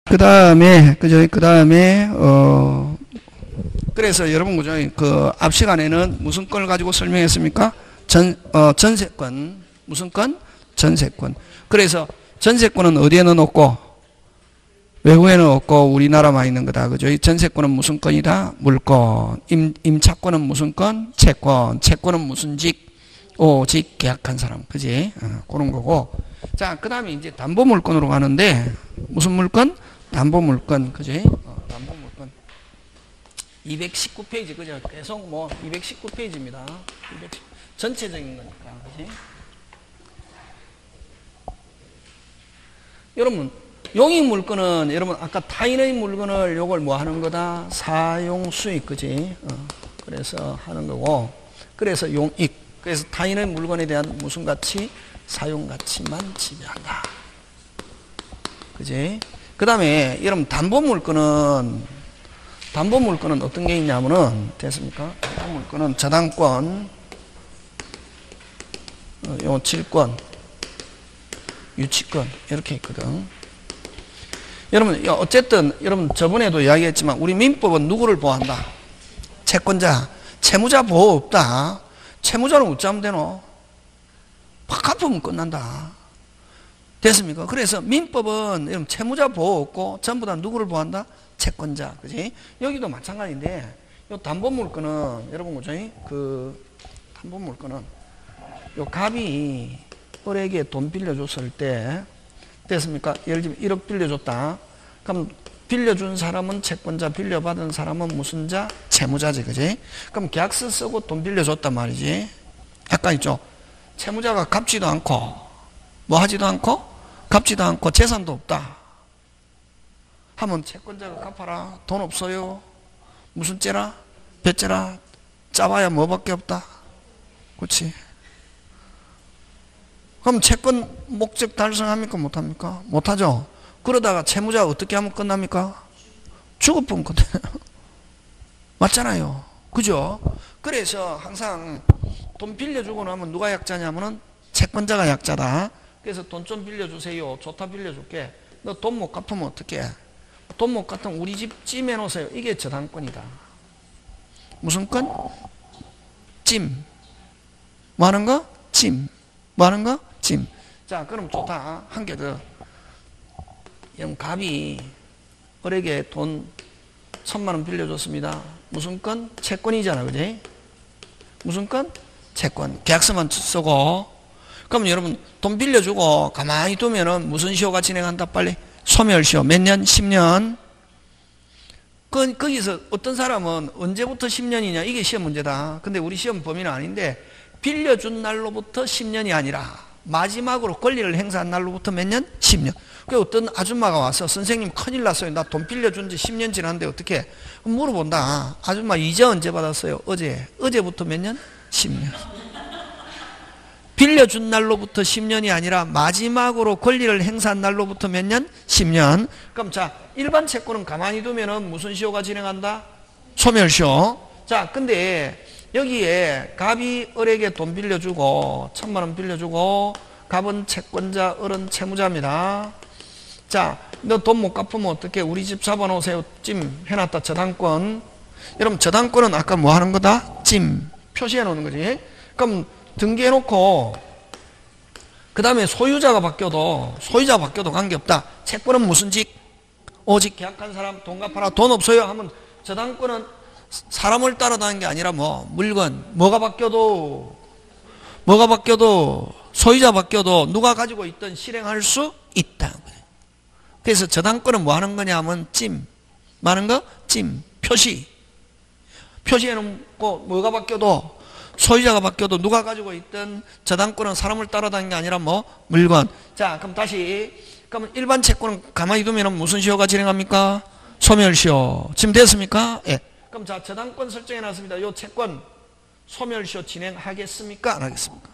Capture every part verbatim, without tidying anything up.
그 다음에, 그죠? 그 다음에, 어, 그래서 여러분, 그죠? 그, 앞 시간에는 무슨 건을 가지고 설명했습니까? 전, 어, 전세권. 무슨 건? 전세권. 그래서 전세권은 어디에는 없고, 외국에는 없고, 우리나라만 있는 거다. 그죠? 이 전세권은 무슨 건이다? 물권. 임, 임차권은 무슨 건? 채권. 채권은 무슨 직? 오직 계약한 사람. 그지? 어, 그런 거고. 자, 그 다음에 이제 담보물권으로 가는데, 무슨 물권? 담보물권. 그지? 어, 담보물권. 이백십구 페이지. 그죠? 계속 뭐, 이백십구 페이지입니다. 이백십, 전체적인 거니까. 그지? 여러분, 용익 물건은 여러분 아까 타인의 물건을 요걸 뭐 하는 거다? 사용 수익. 그지? 어, 그래서 하는 거고. 그래서 용익. 그래서 타인의 물건에 대한 무슨 가치? 사용 가치만 지배한다. 그지? 그 다음에 여러분 담보 물건은 담보 물건은 어떤 게 있냐면은 됐습니까? 담보 물건은 저당권, 어, 요 질권, 유치권 이렇게 있거든. 여러분 어쨌든 여러분 저번에도 이야기했지만 우리 민법은 누구를 보호한다? 채권자, 채무자 보호 없다. 채무자는 어쩌면 되노? 팍 갚으면 끝난다. 됐습니까? 그래서 민법은 여러분 채무자 보호 없고 전부 다 누구를 보호한다? 채권자. 그지? 여기도 마찬가지인데 요 담보물건은 여러분 그죠? 그 담보물건은 요 갑이 을에게 돈 빌려줬을 때 됐습니까? 예를 들면 일억 빌려줬다. 그럼 빌려준 사람은 채권자, 빌려받은 사람은 무슨 자? 채무자지. 그지? 그럼 계약서 쓰고 돈 빌려줬단 말이지. 아까 있죠? 채무자가 갚지도 않고 뭐 하지도 않고 갚지도 않고 재산도 없다 하면 채권자가 갚아라. 돈 없어요. 무슨 째라? 배째라. 짜봐야 뭐밖에 없다. 그렇지? 그럼 채권 목적 달성합니까? 못합니까? 못하죠. 그러다가 채무자 어떻게 하면 끝납니까? 죽어보면 끝나요. 맞잖아요. 그죠? 그래서 항상 돈 빌려주고 나면 누가 약자냐면은 채권자가 약자다. 그래서 돈 좀 빌려주세요. 좋다 빌려줄게. 너 돈 못 갚으면 어떡해? 돈 못 갚으면 우리 집 찜해 놓으세요. 이게 저당권이다. 무슨 건? 찜. 뭐 하는 거? 찜. 뭐 하는 거? 찜. 자, 그럼 좋다. 한 개 더. 영 갑이 을에게 돈 천만 원 빌려줬습니다. 무슨 건? 채권이잖아. 그지? 무슨 건? 채권. 계약서만 쓰고. 그럼 여러분 돈 빌려주고 가만히 두면은 무슨 시효가 진행한다? 빨리. 소멸시효. 몇 년? 십 년. 그, 거기서 어떤 사람은 언제부터 십 년이냐? 이게 시험 문제다. 근데 우리 시험 범위는 아닌데 빌려준 날로부터 십 년이 아니라 마지막으로 권리를 행사한 날로부터 몇 년? 십 년. 그 어떤 아줌마가 와서 선생님 큰일 났어요. 나 돈 빌려준 지 십 년 지났는데 어떻게? 물어본다. 아줌마 이자 언제 받았어요? 어제. 어제부터 몇 년? 십 년. 빌려준 날로부터 십 년이 아니라 마지막으로 권리를 행사한 날로부터 몇 년? 십 년. 그럼 자, 일반 채권은 가만히 두면은 무슨 시효가 진행한다? 소멸시효. 자, 근데 여기에 갑이 을에게 돈 빌려주고 천만 원 빌려주고 갑은 채권자, 을은 채무자입니다. 자, 너 돈 못 갚으면 어떻게? 우리 집 잡아놓으세요. 찜 해놨다. 저당권. 여러분 저당권은 아까 뭐 하는 거다? 찜 표시해 놓는 거지. 그럼 등기해놓고 그 다음에 소유자가 바뀌어도 소유자 바뀌어도 관계없다. 채권은 무슨 직? 오직 계약한 사람 돈 갚아라. 돈 없어요 하면 저당권은 사람을 따라다니는 게 아니라 뭐 물건 뭐가 바뀌어도 뭐가 바뀌어도 소유자 바뀌어도 누가 가지고 있든 실행할 수 있다. 그래서 저당권은 뭐 하는 거냐 하면 찜 뭐 하는 거? 찜 표시 표시해놓고 뭐가 바뀌어도 소유자가 바뀌어도 누가 가지고 있든 저당권은 사람을 따라다니는 게 아니라 뭐 물건. 자, 그럼 다시 그러면 일반 채권은 가만히 두면 무슨 시효가 진행합니까? 소멸시효. 지금 됐습니까? 예. 그럼 자, 저당권 설정해 놨습니다. 요 채권 소멸시효 진행하겠습니까? 안 하겠습니까?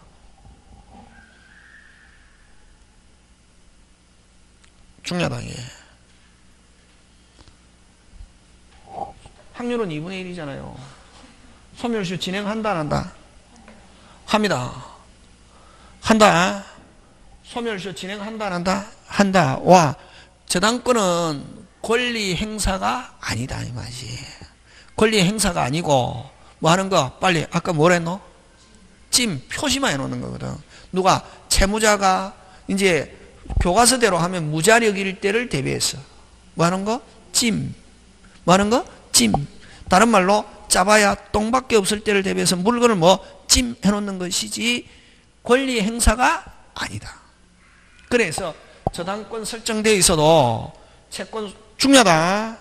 중요하다. 예. 확률은 이분의 일이잖아요. 소멸시효 진행한다 안 한다? 합니다. 한다. 소멸시효 진행한다 안 한다? 한다. 와, 저당권은 권리 행사가 아니다 이 말이지. 권리 행사가 아니고 뭐 하는 거 빨리 아까 뭐랬노? 찜 표시만 해놓는 거거든. 누가 채무자가 이제 교과서대로 하면 무자력일 때를 대비해서 뭐 하는 거? 찜. 뭐 하는 거? 찜. 다른 말로 짜봐야 똥밖에 없을 때를 대비해서 물건을 뭐 찜 해놓는 것이지 권리 행사가 아니다. 그래서 저당권 설정되어 있어도 채권 중요하다.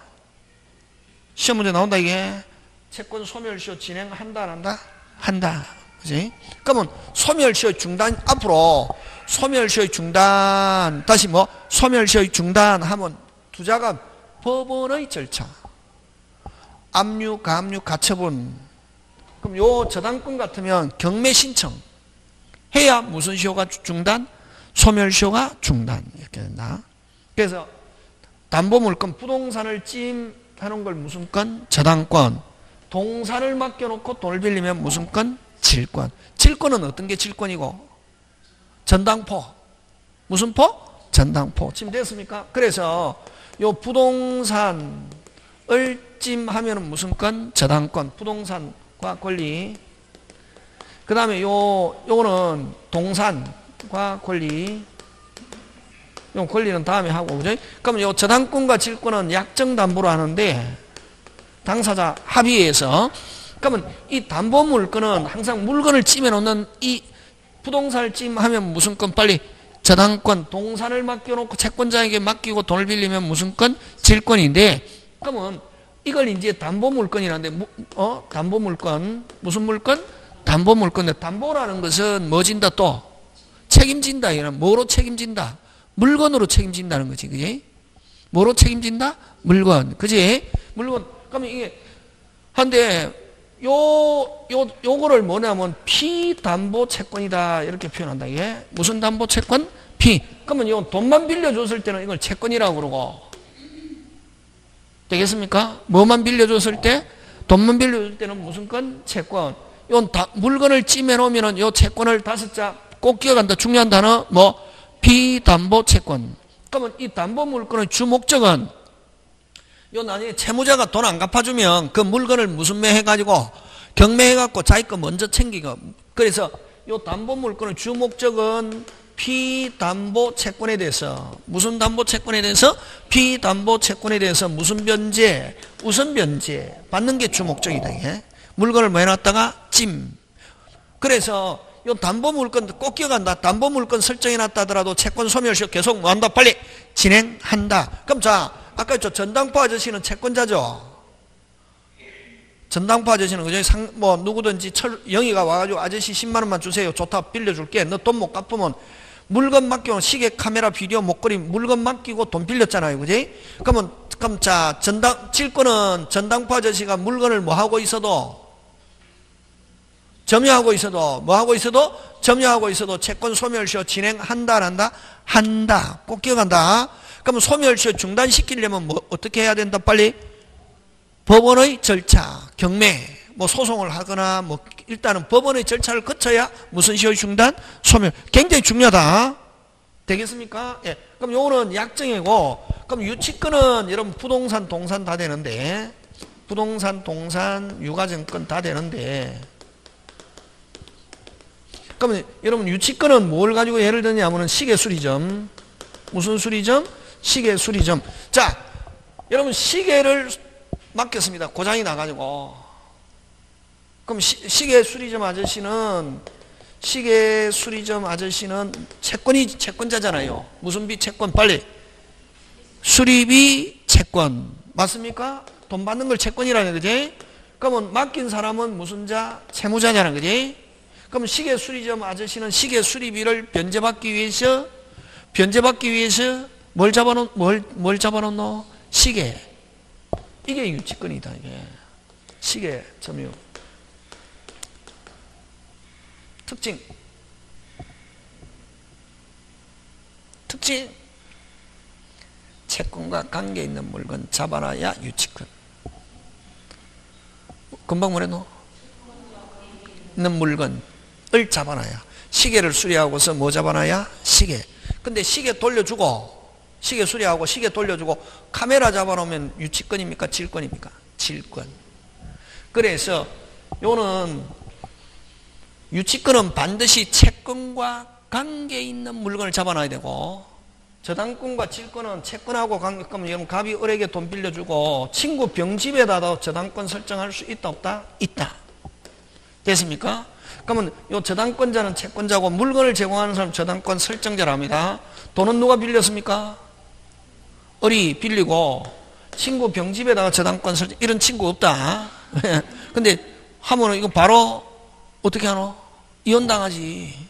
시험 문제 나온다 이게. 채권 소멸시효 진행한다 안 한다? 한다. 그지? 그러면 소멸시효 중단 앞으로 소멸시효 중단 다시 뭐 소멸시효 중단하면 투자가 법원의 절차. 압류, 가압류, 가처분. 그럼 요 저당권 같으면 경매 신청 해야 무슨 시효가 중단? 소멸시효가 중단 이렇게 된다. 그래서 담보물건 부동산을 찜하는 걸 무슨 건? 저당권. 동산을 맡겨놓고 돈을 빌리면 무슨 건? 질권. 질권은 어떤 게 질권이고? 전당포. 무슨 포? 전당포. 지금 됐습니까? 그래서 요 부동산을 찜하면 무슨 건? 저당권. 부동산과 권리. 그 다음에 요, 요거는 동산과 권리. 요 권리는 다음에 하고, 그죠? 그러면 요 저당권과 질권은 약정담보로 하는데, 당사자 합의해서. 그러면 이 담보물건은 항상 물건을 찜해 놓는 이 부동산을 찜하면 무슨 건? 빨리 저당권, 동산을 맡겨놓고 채권자에게 맡기고 돈을 빌리면 무슨 건? 질권인데, 그러면 이걸 이제 담보물건이라는데, 어? 담보물건. 무슨 물건? 담보물건인데, 담보라는 것은 뭐 진다 또? 책임진다. 이런 뭐로 책임진다? 물건으로 책임진다는 거지, 그지? 뭐로 책임진다? 물건, 그지? 물건. 그러면 이게 한데 요, 요, 요거를 뭐냐면 피담보 채권이다 이렇게 표현한다. 이게 무슨 담보 채권? 피. 그러면 요 돈만 빌려줬을 때는 이걸 채권이라고 그러고 되겠습니까? 뭐만 빌려줬을 때? 돈만 빌려줄 때는 무슨 건? 채권. 요 다, 물건을 찜해 놓으면은 요 채권을 다섯 자 꼭 기억한다. 중요한 단어 뭐 피담보 채권. 그러면 이 담보 물건의 주 목적은 요 나중에 채무자가 돈 안 갚아주면 그 물건을 무슨 매 해가지고 경매해갖고 자기 거 먼저 챙기고. 그래서 요 담보 물건의 주 목적은 피담보 채권에 대해서 무슨 담보 채권에 대해서 피담보 채권에 대해서 무슨 변제 우선 변제 받는 게 주 목적이다. 이게 물건을 뭐 해놨다가 찜. 그래서 요 담보 물건 꼭 기억한다. 담보 물건 설정해놨다 하더라도 채권 소멸시효 계속 뭐 한다? 빨리 진행한다. 그럼 자, 아까 저 전당포 아저씨는 채권자죠. 전당포 아저씨는 그저 상, 뭐 누구든지 철, 영희가 와가지고 아저씨 십만 원만 주세요. 좋다. 빌려줄게. 너 돈 못 갚으면 물건 맡기고 시계, 카메라, 비디오, 목걸이 물건 맡기고 돈 빌렸잖아요. 그지? 그러면, 그럼 자, 전당, 질권은 전당포 아저씨가 물건을 뭐 하고 있어도 점유하고 있어도 뭐 하고 있어도 점유하고 있어도 채권 소멸시효 진행한다 안 한다? 한다. 꼭 기억한다. 그러면 소멸시효 중단시키려면 뭐 어떻게 해야 된다? 빨리 법원의 절차, 경매, 뭐 소송을 하거나 뭐 일단은 법원의 절차를 거쳐야 무슨 시효 중단? 소멸. 굉장히 중요하다. 되겠습니까? 예. 그럼 요거는 약정이고, 그럼 유치권은 여러분 부동산, 동산 다 되는데, 부동산, 동산, 유가증권 다 되는데. 그러면 여러분 유치권은 뭘 가지고 예를 드냐면은 시계 수리점. 무슨 수리점? 시계 수리점. 자, 여러분 시계를 맡겼습니다. 고장이 나가지고. 그럼 시, 시계 수리점 아저씨는 시계 수리점 아저씨는 채권이 채권자잖아요. 무슨 비 채권? 빨리 수리비 채권 맞습니까? 돈 받는 걸 채권이라는 거지. 그러면 맡긴 사람은 무슨 자? 채무자냐는 거지. 그럼 시계 수리점 아저씨는 시계 수리비를 변제받기 위해서 변제받기 위해서 뭘 잡아놓 뭘, 뭘 잡아놓노? 시계. 이게 유치권이다. 이게 시계 점유 특징 특징 채권과 관계 있는 물건 잡아놔야 유치권. 금방 뭐래노? 있는 물건을 잡아놔야. 시계를 수리하고서 뭐 잡아놔야? 시계. 근데 시계 돌려주고 시계 수리하고 시계 돌려주고 카메라 잡아놓으면 유치권입니까? 질권입니까? 질권. 그래서 요는 유치권은 반드시 채권과 관계 있는 물건을 잡아놔야 되고, 저당권과 질권은 채권하고 관계권, 여러분 갑이 을에게 돈 빌려주고 친구 병집에다도 저당권 설정할 수 있다 없다? 있다. 됐습니까? 그러면 요 저당권자는 채권자고 물건을 제공하는 사람 저당권 설정자랍니다. 돈은 누가 빌렸습니까? 을이 빌리고 친구 병집에다가 저당권 설정, 이런 친구 없다. 근데 하면은 이거 바로 어떻게 하노? 이혼당하지.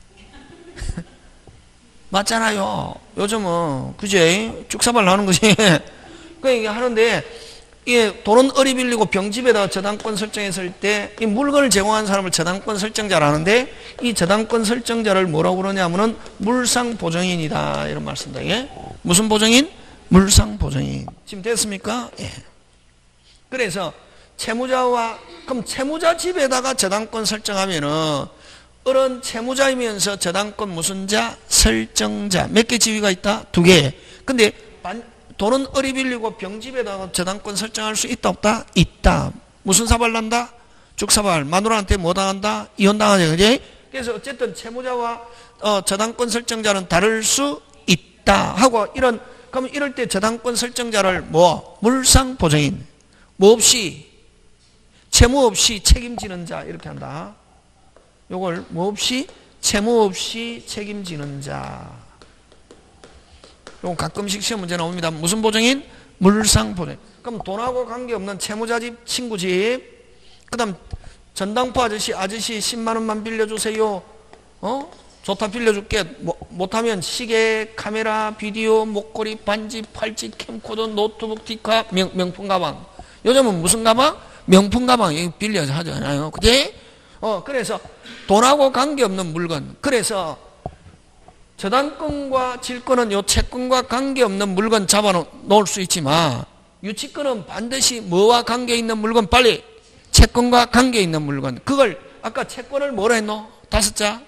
맞잖아요. 요즘은 그제 쭉사발 나는 거지. 그 얘기 하는데, 이게 돈은 을이 빌리고 병집에다가 저당권 설정했을 때 이 물건을 제공한 사람을 저당권 설정자라는데, 이 저당권 설정자를 뭐라고 그러냐면은 물상보증인이다 이런 말씀입니다. 예? 무슨 보증인? 물상보증인. 지금 됐습니까? 예. 그래서 채무자와, 그럼 채무자 집에다가 저당권 설정하면은 을은 채무자이면서 저당권 무슨 자? 설정자. 몇 개 지위가 있다? 두 개. 근데 반, 돈은 을이 빌리고 병집에다가 저당권 설정할 수 있다 없다? 있다. 무슨 사발 난다? 죽사발. 마누라한테 뭐 당한다? 이혼당하지. 그지? 그래서 어쨌든 채무자와 어, 저당권 설정자는 다를 수 있다 하고, 이런, 그러면 이럴 때 저당권 설정자를 뭐? 물상보증인. 뭐 없이, 채무 없이 책임지는 자 이렇게 한다. 요걸 뭐 없이? 채무 없이 책임지는 자. 요건 가끔씩 시험 문제 나옵니다. 무슨 보증인? 물상보증인. 그럼 돈하고 관계없는 채무자 집, 친구 집, 그 다음 전당포 아저씨, 아저씨 십만 원만 빌려주세요. 어? 좋다 빌려줄게. 뭐, 못하면 시계, 카메라, 비디오, 목걸이, 반지, 팔찌, 캠코더, 노트북, 디카, 명, 명품 가방. 요즘은 무슨 가방? 명품 가방. 이거 빌려서 하잖아요. 그지? 어, 그래서 돈하고 관계없는 물건. 그래서 저당권과 질권은 요 채권과 관계없는 물건 잡아 놓을 수 있지만, 유치권은 반드시 뭐와 관계있는 물건? 빨리! 채권과 관계있는 물건. 그걸 아까 채권을 뭐라 했노? 다섯 자?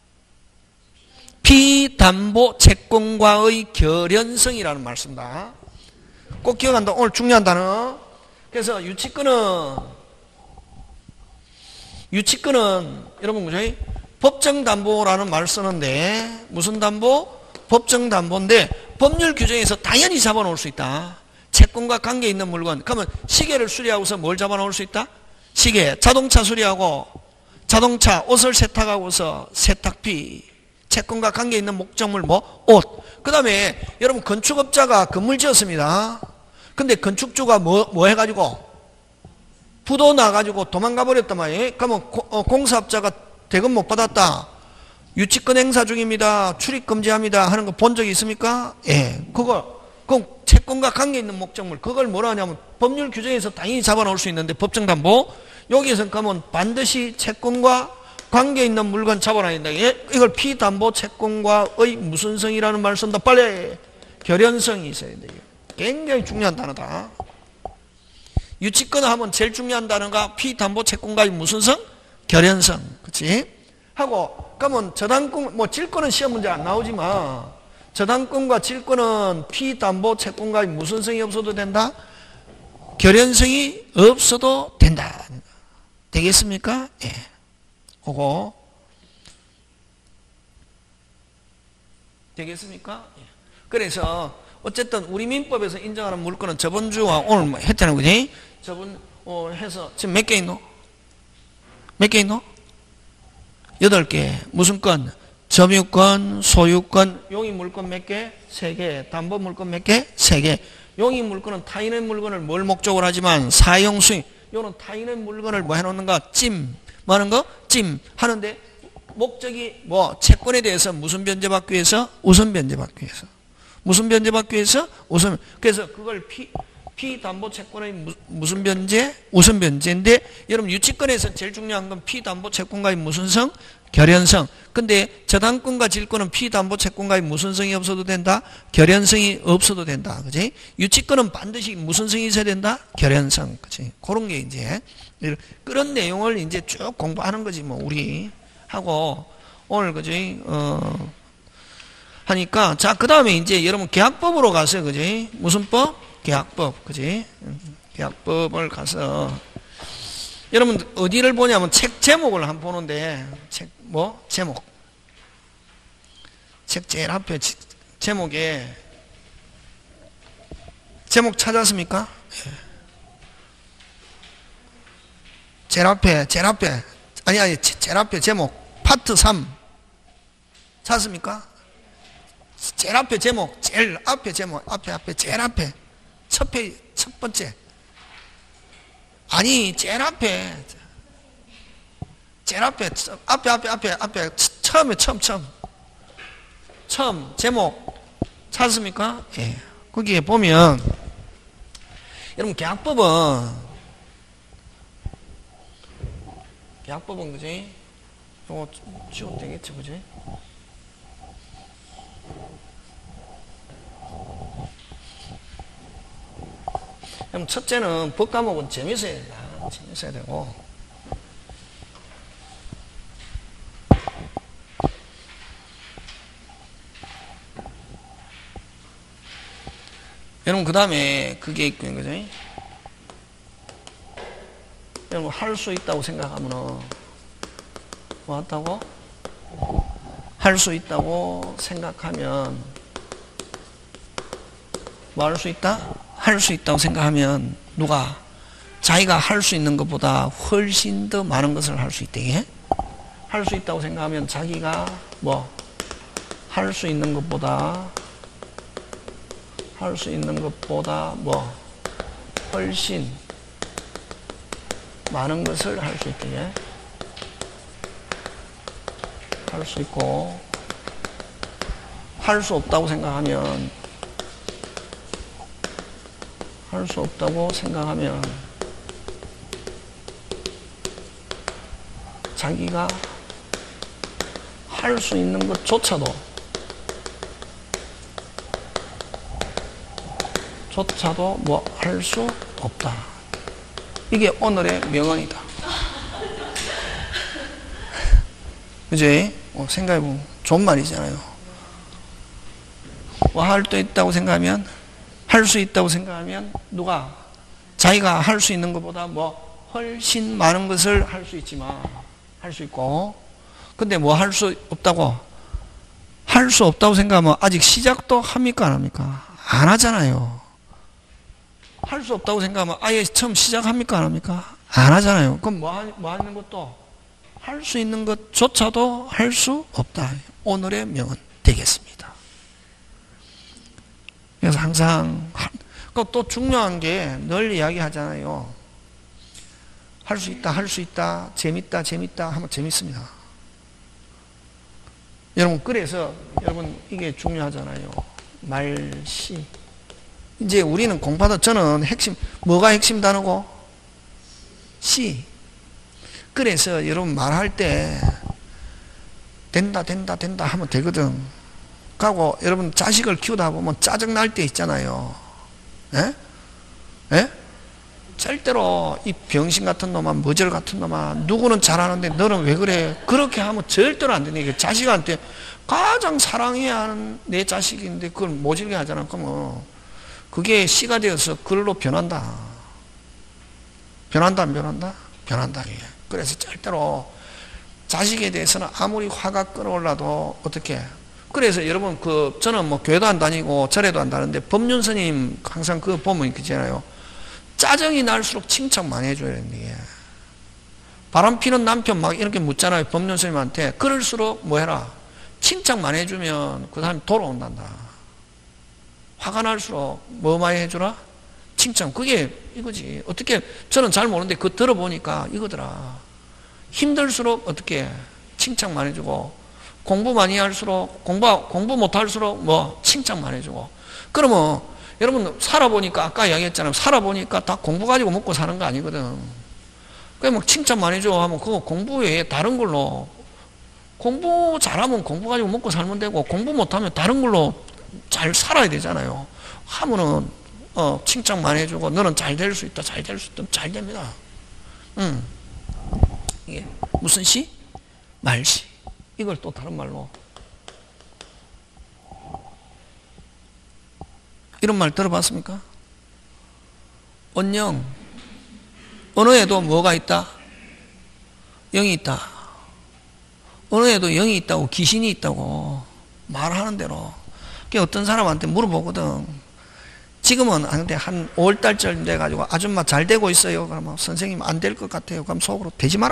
피담보 채권과의 결연성이라는 말씀이다. 꼭 기억한다. 오늘 중요한 단어. 그래서 유치권은 유치권은 여러분 그죠? 법정담보라는 말을 쓰는데, 무슨 담보? 법정담보인데 법률 규정에서 당연히 잡아놓을 수 있다. 채권과 관계 있는 물건. 그러면 시계를 수리하고서 뭘 잡아놓을 수 있다? 시계. 자동차 수리하고 자동차 옷을 세탁하고서 세탁비. 채권과 관계 있는 목적물 뭐? 옷. 그 다음에 여러분 건축업자가 건물 지었습니다. 근데 건축주가 뭐, 뭐 해가지고 부도 나가지고 도망가 버렸단 말이에요. 그러면 어, 공사업자가 대금 못 받았다. 유치권 행사 중입니다. 출입 금지합니다. 하는 거 본 적이 있습니까? 예. 그거, 그럼 채권과 관계 있는 목적물. 그걸 뭐라 하냐면 법률 규정에서 당연히 잡아놓을 수 있는데 법정담보. 여기에서 가면 반드시 채권과 관계 있는 물건 잡아놔야 된다. 예? 이걸 피담보 채권과의 무슨 성이라는 말을 쓴다. 빨리. 결연성이 있어야 돼요. 굉장히 중요한 단어다. 유치권 하면 제일 중요한 단어가 피담보 채권과의 무슨 성? 결연성. 그치? 하고, 그러면 저당권, 뭐 질권은 시험 문제 안 나오지만, 저당권과 질권은 피담보 채권과의 무슨 성이 없어도 된다? 결연성이 없어도 된다. 되겠습니까? 예. 그거. 되겠습니까? 예. 그래서, 어쨌든 우리 민법에서 인정하는 물건은 저번 주와 오늘 했잖아요. 그지? 저번, 어, 해서, 지금 몇 개 있노? 몇 개 있노? 여덟 개. 무슨 건? 점유권, 소유권, 용의 물건 몇 개? 세 개. 담보 물건 몇 개? 세 개. 용의 물건은 타인의 물건을 뭘 목적으로 하지만 사용 수익. 요는 타인의 물건을 뭐 해놓는가? 찜. 뭐 하는 거? 찜. 하는데 목적이 뭐 채권에 대해서 무슨 변제받기 위해서? 우선 변제받기 위해서. 무슨 변제받기 위해서? 우선. 그래서 그걸 피, 피담보 채권의 무, 무슨 변제? 우선 변제인데, 여러분 유치권에서 제일 중요한 건 피담보 채권과의 무슨 성? 결연성. 근데 저당권과 질권은 피담보 채권과의 무슨 성이 없어도 된다? 결연성이 없어도 된다. 그지? 유치권은 반드시 무슨 성이 있어야 된다? 결연성. 그지? 그런 게 이제 그런 내용을 이제 쭉 공부하는 거지 뭐 우리 하고 오늘 그지? 어 하니까, 자, 그 다음에 이제 여러분 계약법으로 가서, 그지? 무슨 법? 계약법, 그지? 계약법을 가서, 여러분 어디를 보냐면 책 제목을 한번 보는데, 책, 뭐? 제목. 책 제일 앞에 제목에, 제목 찾았습니까? 제일 앞에, 제일 앞에, 아니, 아니, 제일 앞에 제목, 파트 삼. 찾았습니까? 제일 앞에 제목, 제일 앞에 제목, 앞에, 앞에, 제일 앞에. 첫 페이지, 첫 번째. 아니, 제일 앞에, 제일 앞에, 앞에, 앞에, 앞에, 앞에, 처음에, 처음, 처음. 처음, 제목. 찾았습니까? 예. 거기에 보면, 여러분, 계약법은, 계약법은, 그지? 이거 지워도 되겠지, 그지? 그럼 첫째는 법 과목은 재밌어야 된다. 재밌어야 되고. 여러분, 그 다음에 그게 있고요, 그죠? 여러분, 할 수 있다고 생각하면은, 뭐 한다고? 할 수 있다고 생각하면, 뭐 할 수 있다? 할 수 있다고 생각하면 누가 자기가 할 수 있는 것보다 훨씬 더 많은 것을 할 수 있대. 할 수 있다고 생각하면 자기가 뭐 할 수 있는 것보다 할 수 있는 것보다 뭐 훨씬 많은 것을 할 수 있대. 할 수 있고, 할 수 없다고 생각하면 할 수 없다고 생각하면 자기가 할 수 있는 것조차도 조차도 뭐 할 수 없다. 이게 오늘의 명언이다. 그지? 어, 생각해보면 좋은 말이잖아요. 뭐 할 수 있다고 생각하면, 할 수 있다고 생각하면 누가 자기가 할 수 있는 것보다 뭐 훨씬 많은 것을 할 수 있지만, 할 수 있고, 근데 뭐 할 수 없다고, 할 수 없다고 생각하면 아직 시작도 합니까 안 합니까? 안 하잖아요. 할 수 없다고 생각하면 아예 처음 시작합니까 안 합니까? 안 하잖아요. 그럼 뭐, 하, 뭐 하는 것도 할 수 있는 것조차도 할 수 없다. 오늘의 명언 되겠습니다. 그래서 항상 또 중요한 게 늘 이야기하잖아요. 할 수 있다, 할 수 있다, 재밌다, 재밌다 하면 재밌습니다. 여러분, 그래서 여러분 이게 중요하잖아요. 말시. 이제 우리는 공부하다 저는 핵심, 뭐가 핵심 단어고? 시. 그래서 여러분 말할 때 된다, 된다, 된다 하면 되거든. 가고 여러분 자식을 키우다 보면 짜증 날 때 있잖아요. 예? 예? 절대로 이 병신 같은 놈아, 머절 같은 놈아, 누구는 잘하는데 너는 왜 그래? 그렇게 하면 절대로 안 되네. 자식한테 가장 사랑해야 하는 내 자식인데 그걸 모질게 하잖아. 그러면 그게 씨가 되어서 글로 변한다. 변한다, 안 변한다? 변한다. 이게. 그래서 절대로 자식에 대해서는 아무리 화가 끓어올라도 어떻게. 그래서 여러분, 그, 저는 뭐 교회도 안 다니고 절에도 안 다니는데 법륜 스님 항상 그거 보면 그잖아요. 짜증이 날수록 칭찬 많이 해줘야 되는데. 바람 피는 남편 막 이렇게 묻잖아요. 법륜 스님한테. 그럴수록 뭐 해라. 칭찬 많이 해주면 그 사람이 돌아온단다. 화가 날수록 뭐 많이 해주라? 칭찬. 그게 이거지. 어떻게, 저는 잘 모르는데 그거 들어보니까 이거더라. 힘들수록 어떻게 칭찬 많이 해주고, 공부 많이 할수록, 공부, 공부 못 할수록 뭐 칭찬 많이 해주고. 그러면 여러분 살아보니까 아까 이야기했잖아요. 살아보니까 다 공부 가지고 먹고 사는 거 아니거든. 그래 뭐 칭찬 많이 줘 하면 그거 공부 외에 다른 걸로, 공부 잘하면 공부 가지고 먹고 살면 되고, 공부 못하면 다른 걸로 잘 살아야 되잖아요. 하면은 어, 칭찬 많이 해주고, 너는 잘 될 수 있다, 잘 될 수 있다, 잘 됩니다. 음. 이게 무슨 시? 말시. 이걸 또 다른 말로 이런 말 들어봤습니까? 언영. 언어에도 뭐가 있다? 영이 있다. 언어에도 영이 있다고, 귀신이 있다고 말하는 대로. 어떤 사람한테 물어보거든. 지금은 근데 한 오월달쯤 돼가지고 아줌마 잘 되고 있어요. 그러면 선생님 안 될 것 같아요. 그럼 속으로 되지 마라.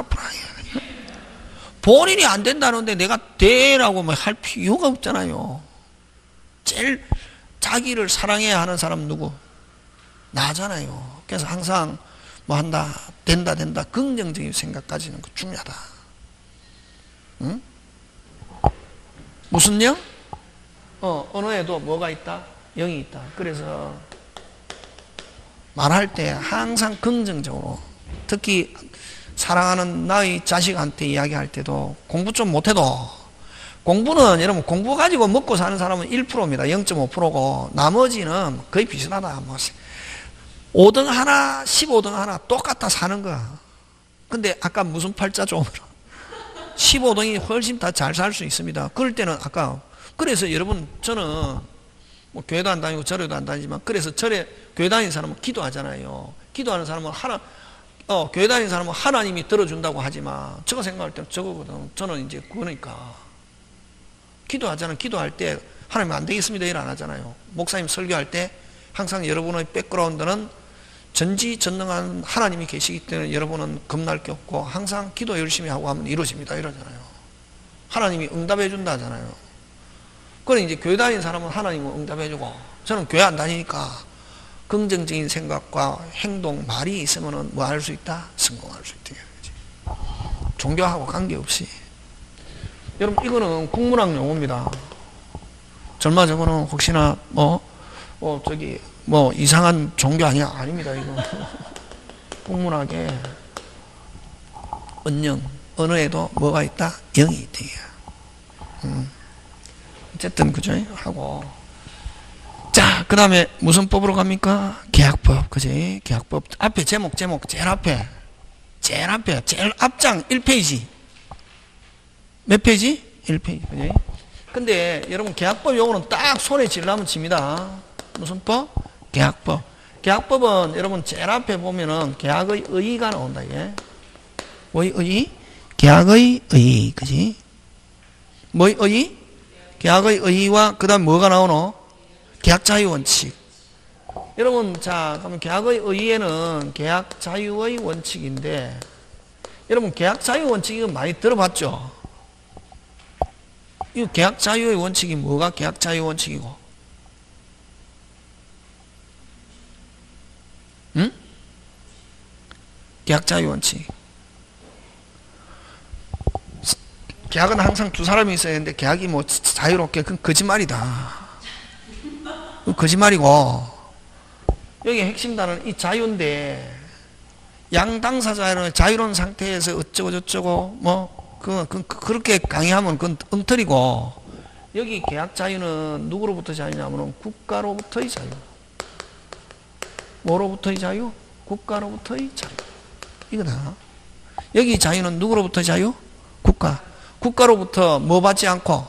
본인이 안 된다는데 내가 되라고 할 필요가 없잖아요. 제일 자기를 사랑해야 하는 사람 누구? 나잖아요. 그래서 항상 뭐 한다, 된다, 된다, 긍정적인 생각 가지는 거 중요하다. 응? 무슨 영? 어, 언어에도 뭐가 있다? 영이 있다. 그래서 말할 때 항상 긍정적으로, 특히 사랑하는 나의 자식한테 이야기할 때도 공부 좀 못해도, 공부는 여러분 공부 가지고 먹고 사는 사람은 일 퍼센트입니다. 영 점 오 퍼센트고 나머지는 거의 비슷하다. 뭐 오 등 하나, 십오 등 하나 똑같다 사는 거야. 근데 아까 무슨 팔자죠? 십오 등이 훨씬 더 잘 살 수 있습니다. 그럴 때는 아까, 그래서 여러분 저는 뭐 교회도 안 다니고 절에도 안 다니지만, 그래서 절에 교회 다니는 사람은 기도하잖아요. 기도하는 사람은 하나, 어, 교회 다니는 사람은 하나님이 들어준다고 하지만, 저거 생각할 때는 저거거든. 저는 이제 그러니까 기도하잖아요. 기도할 때 하나님 안 되겠습니다 일 안 하잖아요. 목사님 설교할 때 항상 여러분의 백그라운드는 전지전능한 하나님이 계시기 때문에 여러분은 겁날 게 없고 항상 기도 열심히 하고 하면 이루어집니다 이러잖아요. 하나님이 응답해 준다 하잖아요. 그래 이제 교회 다니는 사람은 하나님은 응답해 주고, 저는 교회 안 다니니까 긍정적인 생각과 행동, 말이 있으면 뭐 할 수 있다? 성공할 수 있다. 종교하고 관계없이. 여러분 이거는 국문학 용어입니다. 절마 저거는 혹시나 뭐, 뭐 저기 뭐 이상한 종교 아니야? 아닙니다. 이거 국문학에 언영, 언어에도 뭐가 있다? 영이 있다. 음. 어쨌든 그죠? 하고, 자, 그 다음에 무슨 법으로 갑니까? 계약법, 그지? 계약법 앞에 제목 제목 제일 앞에 제일 앞에 제일 앞장 일 페이지. 몇 페이지? 일 페이지. 그지? 근데 여러분 계약법 용어는 딱 손에 쥐려면 칩니다. 무슨 법? 계약법. 계약법은 여러분 제일 앞에 보면은 계약의 의의가 나온다. 이게 뭐의 의의? 계약의 의의. 그지? 뭐의 의의? 계약의 의의와 그 다음 뭐가 나오노? 계약 자유 원칙. 여러분 자 그러면 계약의 의의에는 계약 자유의 원칙인데, 여러분 계약 자유 원칙 이거 많이 들어봤죠? 이 계약 자유의 원칙이 뭐가 계약 자유 원칙이고? 응? 계약 자유 원칙. 계약은 항상 두 사람이 있어야 되는데 계약이 뭐 자유롭게, 그건 거짓말이다. 그건 거짓말이고, 여기 핵심단은 이 자유인데 양 당사자의 자유로운 상태에서 어쩌고 저쩌고 뭐 그, 그, 그렇게 강의하면 그건 엉터리고, 여기 계약 자유는 누구로부터 자유냐면 국가로부터의 자유. 뭐로부터의 자유? 국가로부터의 자유. 이거다. 여기 자유는 누구로부터의 자유? 국가. 국가로부터 뭐 받지 않고,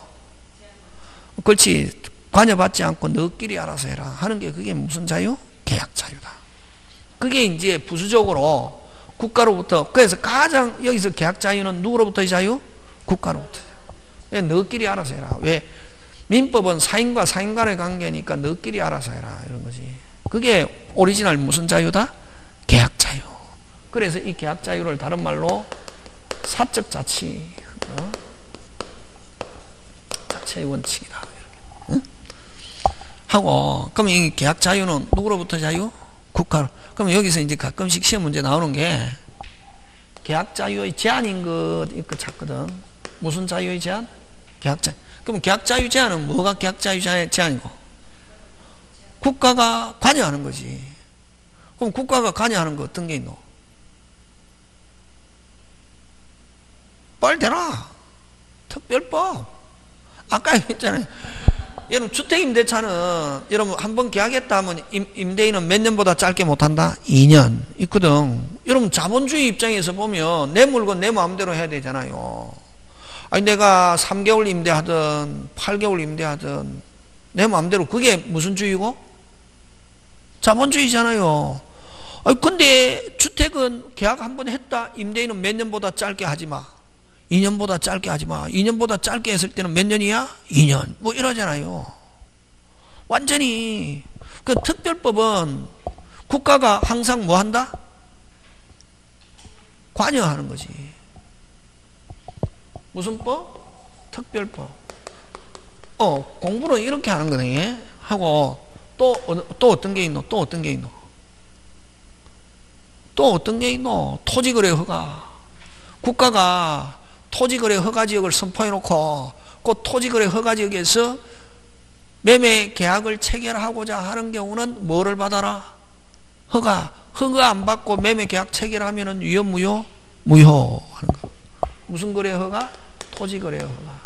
그렇지, 관여받지 않고 너끼리 알아서 해라 하는 게 그게 무슨 자유? 계약 자유다. 그게 이제 부수적으로 국가로부터, 그래서 가장 여기서 계약 자유는 누구로부터의 자유? 국가로부터. 너끼리 알아서 해라. 왜? 민법은 사인과 사인 간의 관계니까 너끼리 알아서 해라 이런 거지. 그게 오리지널 무슨 자유다? 계약 자유. 그래서 이 계약 자유를 다른 말로 사적 자치, 어? 자체의 원칙이다. 응? 하고, 그럼 이 계약 자유는 누구로부터 자유? 국가로. 그럼 여기서 이제 가끔씩 시험 문제 나오는 게 계약 자유의 제한인 것 이거 찾거든. 무슨 자유의 제한? 계약 자유. 그럼 계약 자유 제한은 뭐가 계약 자유 제한이고? 국가가 관여하는 거지. 그럼 국가가 관여하는 거 어떤 게 있노? 빨리 대라. 특별법. 아까 했잖아요. 여러분 주택임대차는 여러분 한번 계약했다 하면 임, 임대인은 몇 년보다 짧게 못한다? 이 년 있거든. 여러분 자본주의 입장에서 보면 내 물건 내 마음대로 해야 되잖아요. 아니 내가 삼 개월 임대하든 팔 개월 임대하든 내 마음대로, 그게 무슨 주의고? 자본주의잖아요. 아, 근데 주택은 계약 한 번 했다. 임대인은 몇 년보다 짧게 하지 마. 이 년보다 짧게 하지 마. 이 년보다 짧게 했을 때는 몇 년이야? 이 년. 뭐 이러잖아요. 완전히. 그 특별법은 국가가 항상 뭐 한다? 관여하는 거지. 무슨 법? 특별법. 어, 공부는 이렇게 하는 거네. 하고, 또, 또 어떤 게 있노? 또 어떤 게 있노? 또 어떤 게 있노? 토지거래 허가. 국가가 토지거래 허가지역을 선포해놓고, 그 토지거래 허가지역에서 매매 계약을 체결하고자 하는 경우는 뭐를 받아라? 허가. 허가 안 받고 매매 계약 체결하면은 위헌 무효? 무효 하는 거. 무슨 거래 허가? 토지거래 허가.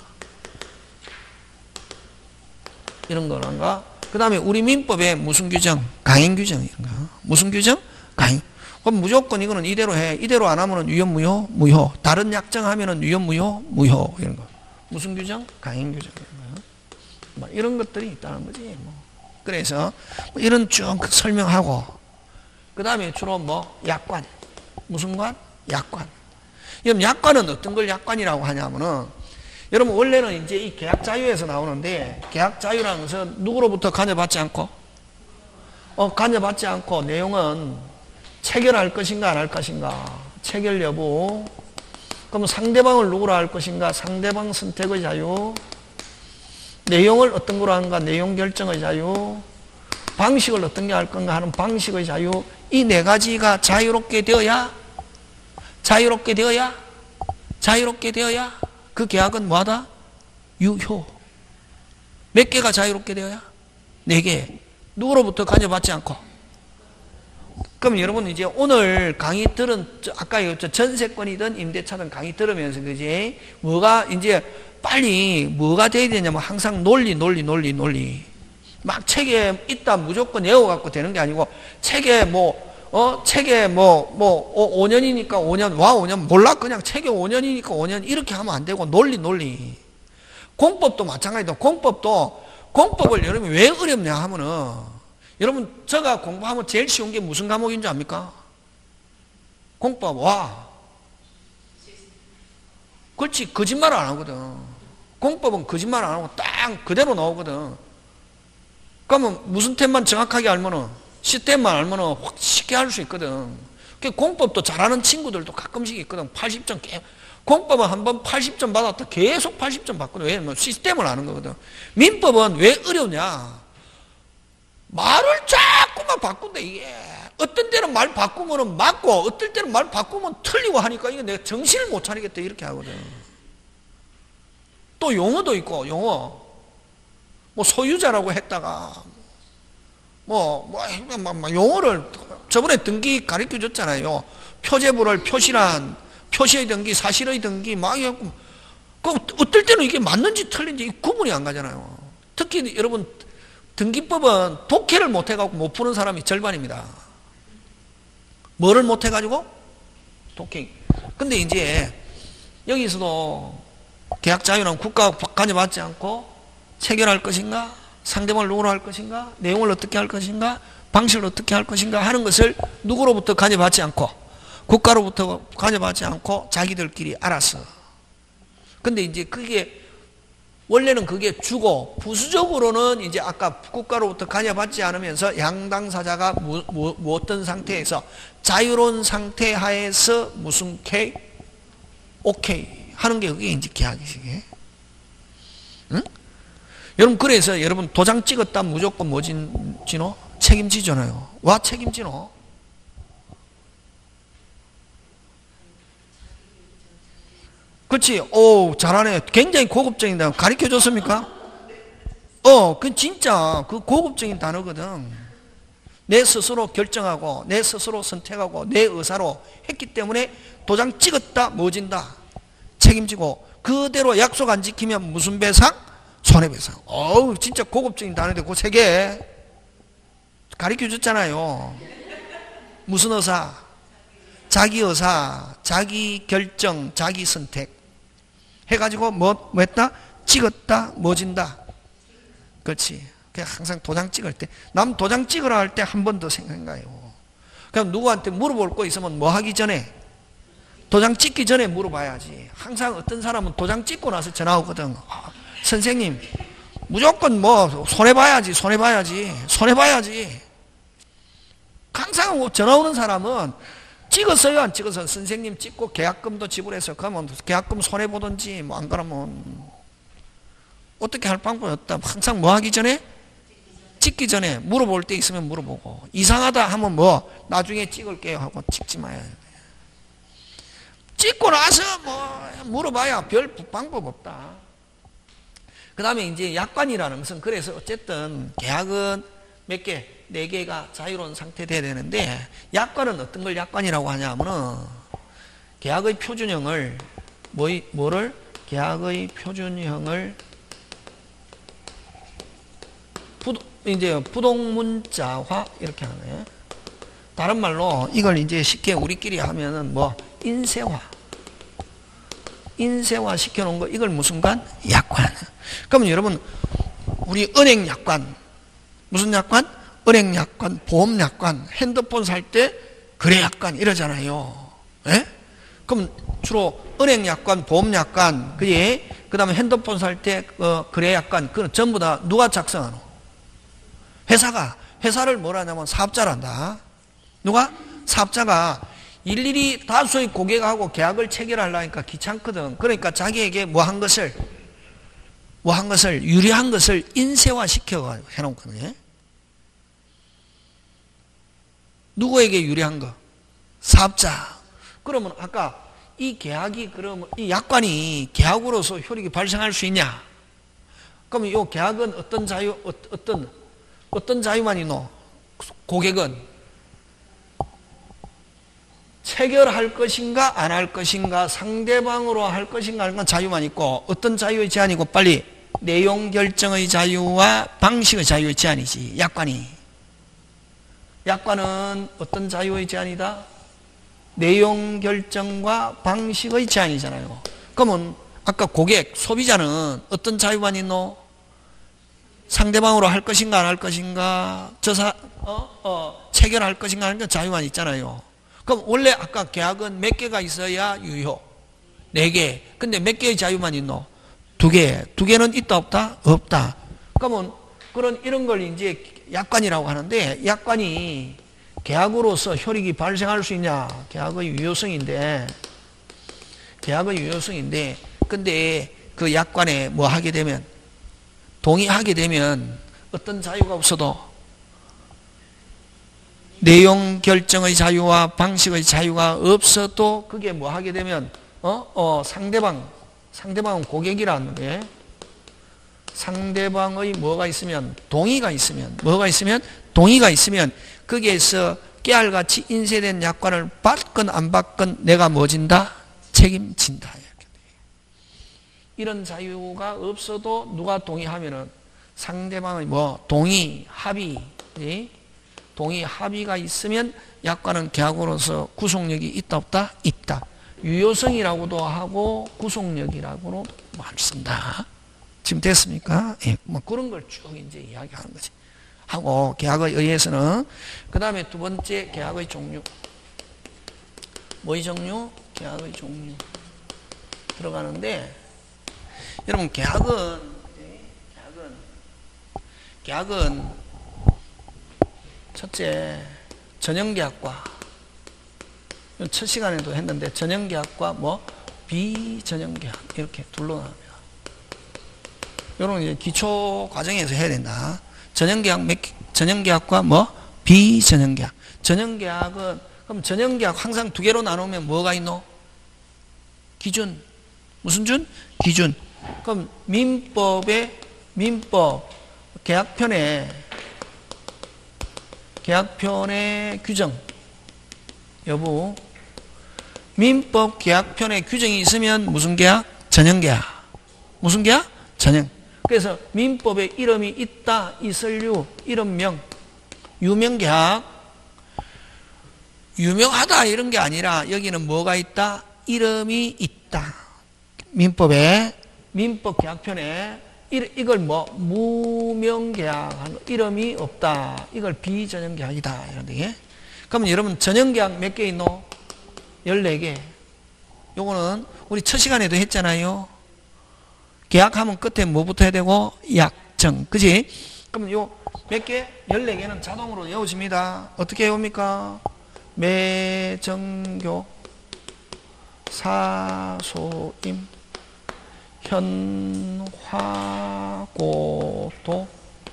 이런 거란가? 그 다음에 우리 민법에 무슨 규정? 강행 규정 이런 거. 무슨 규정? 강행. 그럼 무조건 이거는 이대로 해. 이대로 안 하면은 위헌 무효? 무효. 다른 약정하면은 위헌 무효? 무효. 이런 거. 무슨 규정? 강행 규정. 이런 거. 뭐 이런 것들이 있다는 거지. 뭐. 그래서 뭐 이런 쭉 설명하고, 그 다음에 주로 뭐 약관. 무슨 관? 약관. 그럼 약관은 어떤 걸 약관이라고 하냐면은, 여러분 원래는 이제 이 계약 자유에서 나오는데, 계약 자유라는 것은 누구로부터 관여받지 않고, 어 관여받지 않고 내용은 체결할 것인가 안 할 것인가, 체결 여부. 그럼 상대방을 누구로 할 것인가, 상대방 선택의 자유. 내용을 어떤 거로 하는가, 내용 결정의 자유. 방식을 어떤 게 할 건가 하는 방식의 자유. 이 네 가지가 자유롭게 되어야, 자유롭게 되어야, 자유롭게 되어야 그 계약은 뭐하다? 유효. 몇 개가 자유롭게 되어야? 네 개. 누구로부터 관여받지 않고. 그럼 여러분 이제 오늘 강의 들은, 아까 전세권이든 임대차든 강의 들으면서, 그지? 뭐가 이제 빨리 뭐가 돼야 되냐면 항상 논리, 논리, 논리, 논리. 막 책에 있다 무조건 외워갖고 되는 게 아니고, 책에 뭐, 어, 책에 뭐, 뭐, 오 년이니까 오 년, 와, 오 년, 몰라. 그냥 책에 오 년이니까 오 년, 이렇게 하면 안 되고, 논리, 논리. 공법도 마찬가지다. 공법도, 공법을 여러분이 왜 어렵냐 하면은, 여러분, 제가 공부하면 제일 쉬운 게 무슨 과목인 줄 압니까? 공법, 와. 그렇지, 거짓말 안 하거든. 공법은 거짓말 안 하고 딱 그대로 나오거든. 그러면 무슨 템만 정확하게 알면은, 시스템만 알면은 확 쉽게 할 수 있거든. 공법도 잘하는 친구들도 가끔씩 있거든. 팔십 점, 공법은 한번 팔십 점 받았다 계속 팔십 점 받거든. 왜냐면 시스템을 아는 거거든. 민법은 왜 어려우냐? 말을 자꾸만 바꾼다, 이게. 어떤 때는 말 바꾸면 맞고, 어떨 때는 말 바꾸면 틀리고 하니까 이게 내가 정신을 못 차리겠다, 이렇게 하거든. 또 용어도 있고, 용어. 뭐 소유자라고 했다가, 뭐, 뭐, 뭐, 용어를 저번에 등기 가르쳐 줬잖아요. 표제부를 표시란, 표시의 등기, 사실의 등기, 막, 그, 어떨 때는 이게 맞는지 틀린지 구분이 안 가잖아요. 특히 여러분, 등기법은 독해를 못 해가지고 못 푸는 사람이 절반입니다. 뭐를 못 해가지고? 독해. 근데 이제, 여기서도 계약 자유는 국가 관여받지 않고 체결할 것인가? 상대방을 누구로 할 것인가? 내용을 어떻게 할 것인가? 방식을 어떻게 할 것인가? 하는 것을 누구로부터 관여받지 않고, 국가로부터 관여받지 않고 자기들끼리 알아서. 근데 이제 그게 원래는 그게 주고, 부수적으로는 이제 아까 국가로부터 관여받지 않으면서 양당사자가 뭐, 뭐, 뭐 어떤 상태에서 자유로운 상태 하에서 무슨 K? 오케이 하는 게 그게 이제 계약이지. 응? 여러분, 그래서 여러분 도장 찍었다 무조건 뭐 지노? 책임지잖아요. 와, 책임지노? 그렇지. 오, 잘하네. 굉장히 고급적인 단어. 가르쳐 줬습니까? 어, 그 진짜 그 고급적인 단어거든. 내 스스로 결정하고, 내 스스로 선택하고, 내 의사로 했기 때문에 도장 찍었다, 뭐진다. 책임지고, 그대로 약속 안 지키면 무슨 배상? 손해배상. 어우, 진짜 고급적인 단어인데, 그 세 개 가르쳐 줬잖아요. 무슨 의사? 자기 의사, 자기 결정, 자기 선택. 해가지고 뭐, 뭐 했다? 찍었다, 뭐 진다. 그렇지. 그냥 항상 도장 찍을 때, 남 도장 찍으라 할 때 한 번 더 생각해요. 그럼 누구한테 물어볼 거 있으면 뭐 하기 전에? 도장 찍기 전에 물어봐야지. 항상 어떤 사람은 도장 찍고 나서 전화 오거든. 아, 선생님, 무조건 뭐 손해봐야지, 손해봐야지, 손해봐야지. 항상 전화 오는 사람은 찍었어요, 안 찍어서? 선생님 찍고 계약금도 지불해서 그러면 계약금 손해보든지 뭐 안 그러면 어떻게 할 방법이 없다. 항상 뭐 하기 전에? 찍기 전에 물어볼 때 있으면 물어보고, 이상하다 하면 뭐 나중에 찍을게요 하고 찍지 마요. 찍고 나서 뭐 물어봐야 별 방법 없다. 그 다음에 이제 약관이라는 것은, 그래서 어쨌든 계약은 몇 개? 네 개가 자유로운 상태 돼야 되는데, 약관은 어떤 걸 약관이라고 하냐면은 계약의 표준형을 뭐, 뭐를? 계약의 표준형을 부, 이제 부동문자화 이렇게 하네. 다른 말로 이걸 이제 쉽게 우리끼리 하면은 뭐 인쇄화, 인쇄화 시켜놓은 거, 이걸 무슨 관? 약관. 그러면 여러분, 우리 은행 약관, 무슨 약관? 은행 약관, 보험 약관, 핸드폰 살 때 거래 약관 이러잖아요. 예? 그럼 주로 은행 약관, 보험 약관, 그지? 그 다음에 핸드폰 살 때 어, 거래 약관, 그건 전부 다 누가 작성하노? 회사가. 회사를 뭐라 하냐면 사업자란다. 누가? 사업자가 일일이 다수의 고객하고 계약을 체결하려니까 귀찮거든. 그러니까 자기에게 뭐 한 것을, 뭐 한 것을, 유리한 것을 인쇄화 시켜 해놓거든요. 누구에게 유리한 거? 사업자. 그러면 아까 이 계약이, 그러면 이 약관이 계약으로서 효력이 발생할 수 있냐? 그러면 이 계약은 어떤 자유, 어떤, 어떤 자유만 있노? 고객은 체결할 것인가 안 할 것인가, 상대방으로 할 것인가 하는 건 자유만 있고, 어떤 자유의 제한이고? 빨리 내용 결정의 자유와 방식의 자유의 제한이지. 약관이. 약관은 어떤 자유의 제한이다? 내용 결정과 방식의 제한이잖아요. 그러면 아까 고객, 소비자는 어떤 자유만 있노? 상대방으로 할 것인가 안 할 것인가, 저사 어? 어, 체결할 것인가 하는 건 자유만 있잖아요. 그럼 원래 아까 계약은 몇 개가 있어야 유효? 네 개. 근데 몇 개의 자유만 있노? 두 개. 두 개는 있다 없다? 없다. 그러면 그런 이런 걸 이제 약관이라고 하는데, 약관이 계약으로서 효력이 발생할 수 있냐? 계약의 유효성인데, 계약의 유효성인데, 근데 그 약관에 뭐 하게 되면, 동의하게 되면 어떤 자유가 없어도 내용 결정의 자유와 방식의 자유가 없어도 그게 뭐 하게 되면 어? 어, 상대방, 상대방은 고객이라는 게, 상대방의 뭐가 있으면, 동의가 있으면, 뭐가 있으면, 동의가 있으면 거기에서 깨알같이 인쇄된 약관을 받건 안 받건 내가 뭐 진다? 책임진다. 이런 자유가 없어도 누가 동의하면은 상대방의 뭐 동의, 합의, 동의, 합의가 있으면 약관은 계약으로서 구속력이 있다 없다? 있다. 유효성이라고도 하고 구속력이라고도 말씀다. 지금 됐습니까? 예, 뭐 그런 걸 쭉 이제 이야기하는 거지. 하고 계약에 의해서는, 그 다음에 두 번째 계약의 종류. 뭐의 종류? 계약의 종류 들어가는데, 여러분 계약은 계약은 계약은 첫째 전형계약과, 첫 시간에도 했는데 전형계약과 뭐 비전형계약 이렇게 둘로 나옵니다. 이런 이제 기초 과정에서 해야 된다. 전형계약 몇, 전형계약과 뭐 비전형계약. 전형계약은, 그럼 전형계약 항상 두 개로 나누면 뭐가 있노? 기준. 무슨 준? 기준. 그럼 민법의 민법 계약편에 계약편의 규정 여부, 민법 계약편에 규정이 있으면 무슨 계약? 전형계약. 무슨 계약? 전형. 그래서 민법에 이름이 있다, 있을유, 이름명, 유명계약. 유명하다 이런 게 아니라 여기는 뭐가 있다? 이름이 있다. 민법에, 민법 계약편에 이걸 뭐 무명계약, 이름이 없다. 이걸 비전형계약이다. 이런데. 그러면 여러분 전형계약 몇 개 있노? 열네 개. 요거는 우리 첫 시간에도 했잖아요. 계약하면 끝에 뭐 붙어야 되고? 약정. 그지? 그럼 요 몇 개? 열네 개는 자동으로 외워집니다. 어떻게 외웁니까? 매정교, 사소임, 현화고도,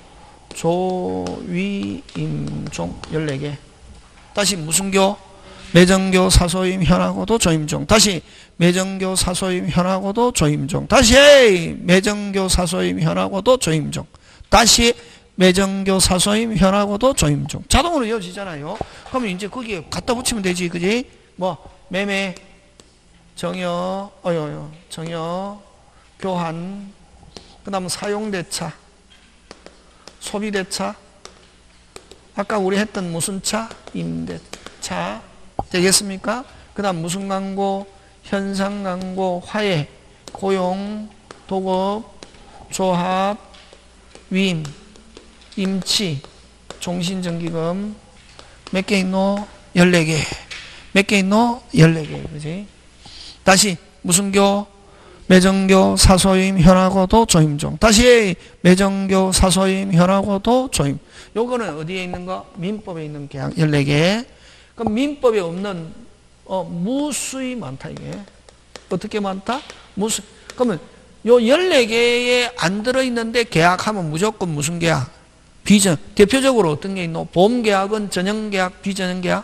조위임종. 열네 개. 다시 무슨 교? 매정교, 사소임, 현화고도, 조임종. 다시 매정교, 사소임, 현화고도, 조임종. 다시 매정교, 사소임, 현화고도, 조임종. 다시 매정교, 사소임, 현화고도, 조임종. 자동으로 이어지잖아요. 그러면 이제 거기에 갖다 붙이면 되지, 그지? 뭐 매매, 정여, 어여, 정여, 교환, 그 다음 사용대차, 소비대차, 아까 우리 했던 무슨 차? 임대차. 되겠습니까? 그 다음 무슨 광고? 현상 광고, 화해, 고용, 도급, 조합, 위임, 임치, 종신정기금. 몇 개 있노? 열네 개. 몇 개 있노? 열네 개. 그지? 다시 무슨 교? 매정교, 사소임, 현화고도, 조임종. 다시 매정교, 사소임, 현화고도, 조임. 요거는 어디에 있는 거? 민법에 있는 계약 열네 개. 그럼 민법에 없는 어, 무수히 많다 이게. 어떻게 많다? 무수. 그러면 요 열네 개에 안 들어있는데 계약하면 무조건 무슨 계약? 비전. 대표적으로 어떤 게 있노? 보험계약은 전형계약, 비전형계약?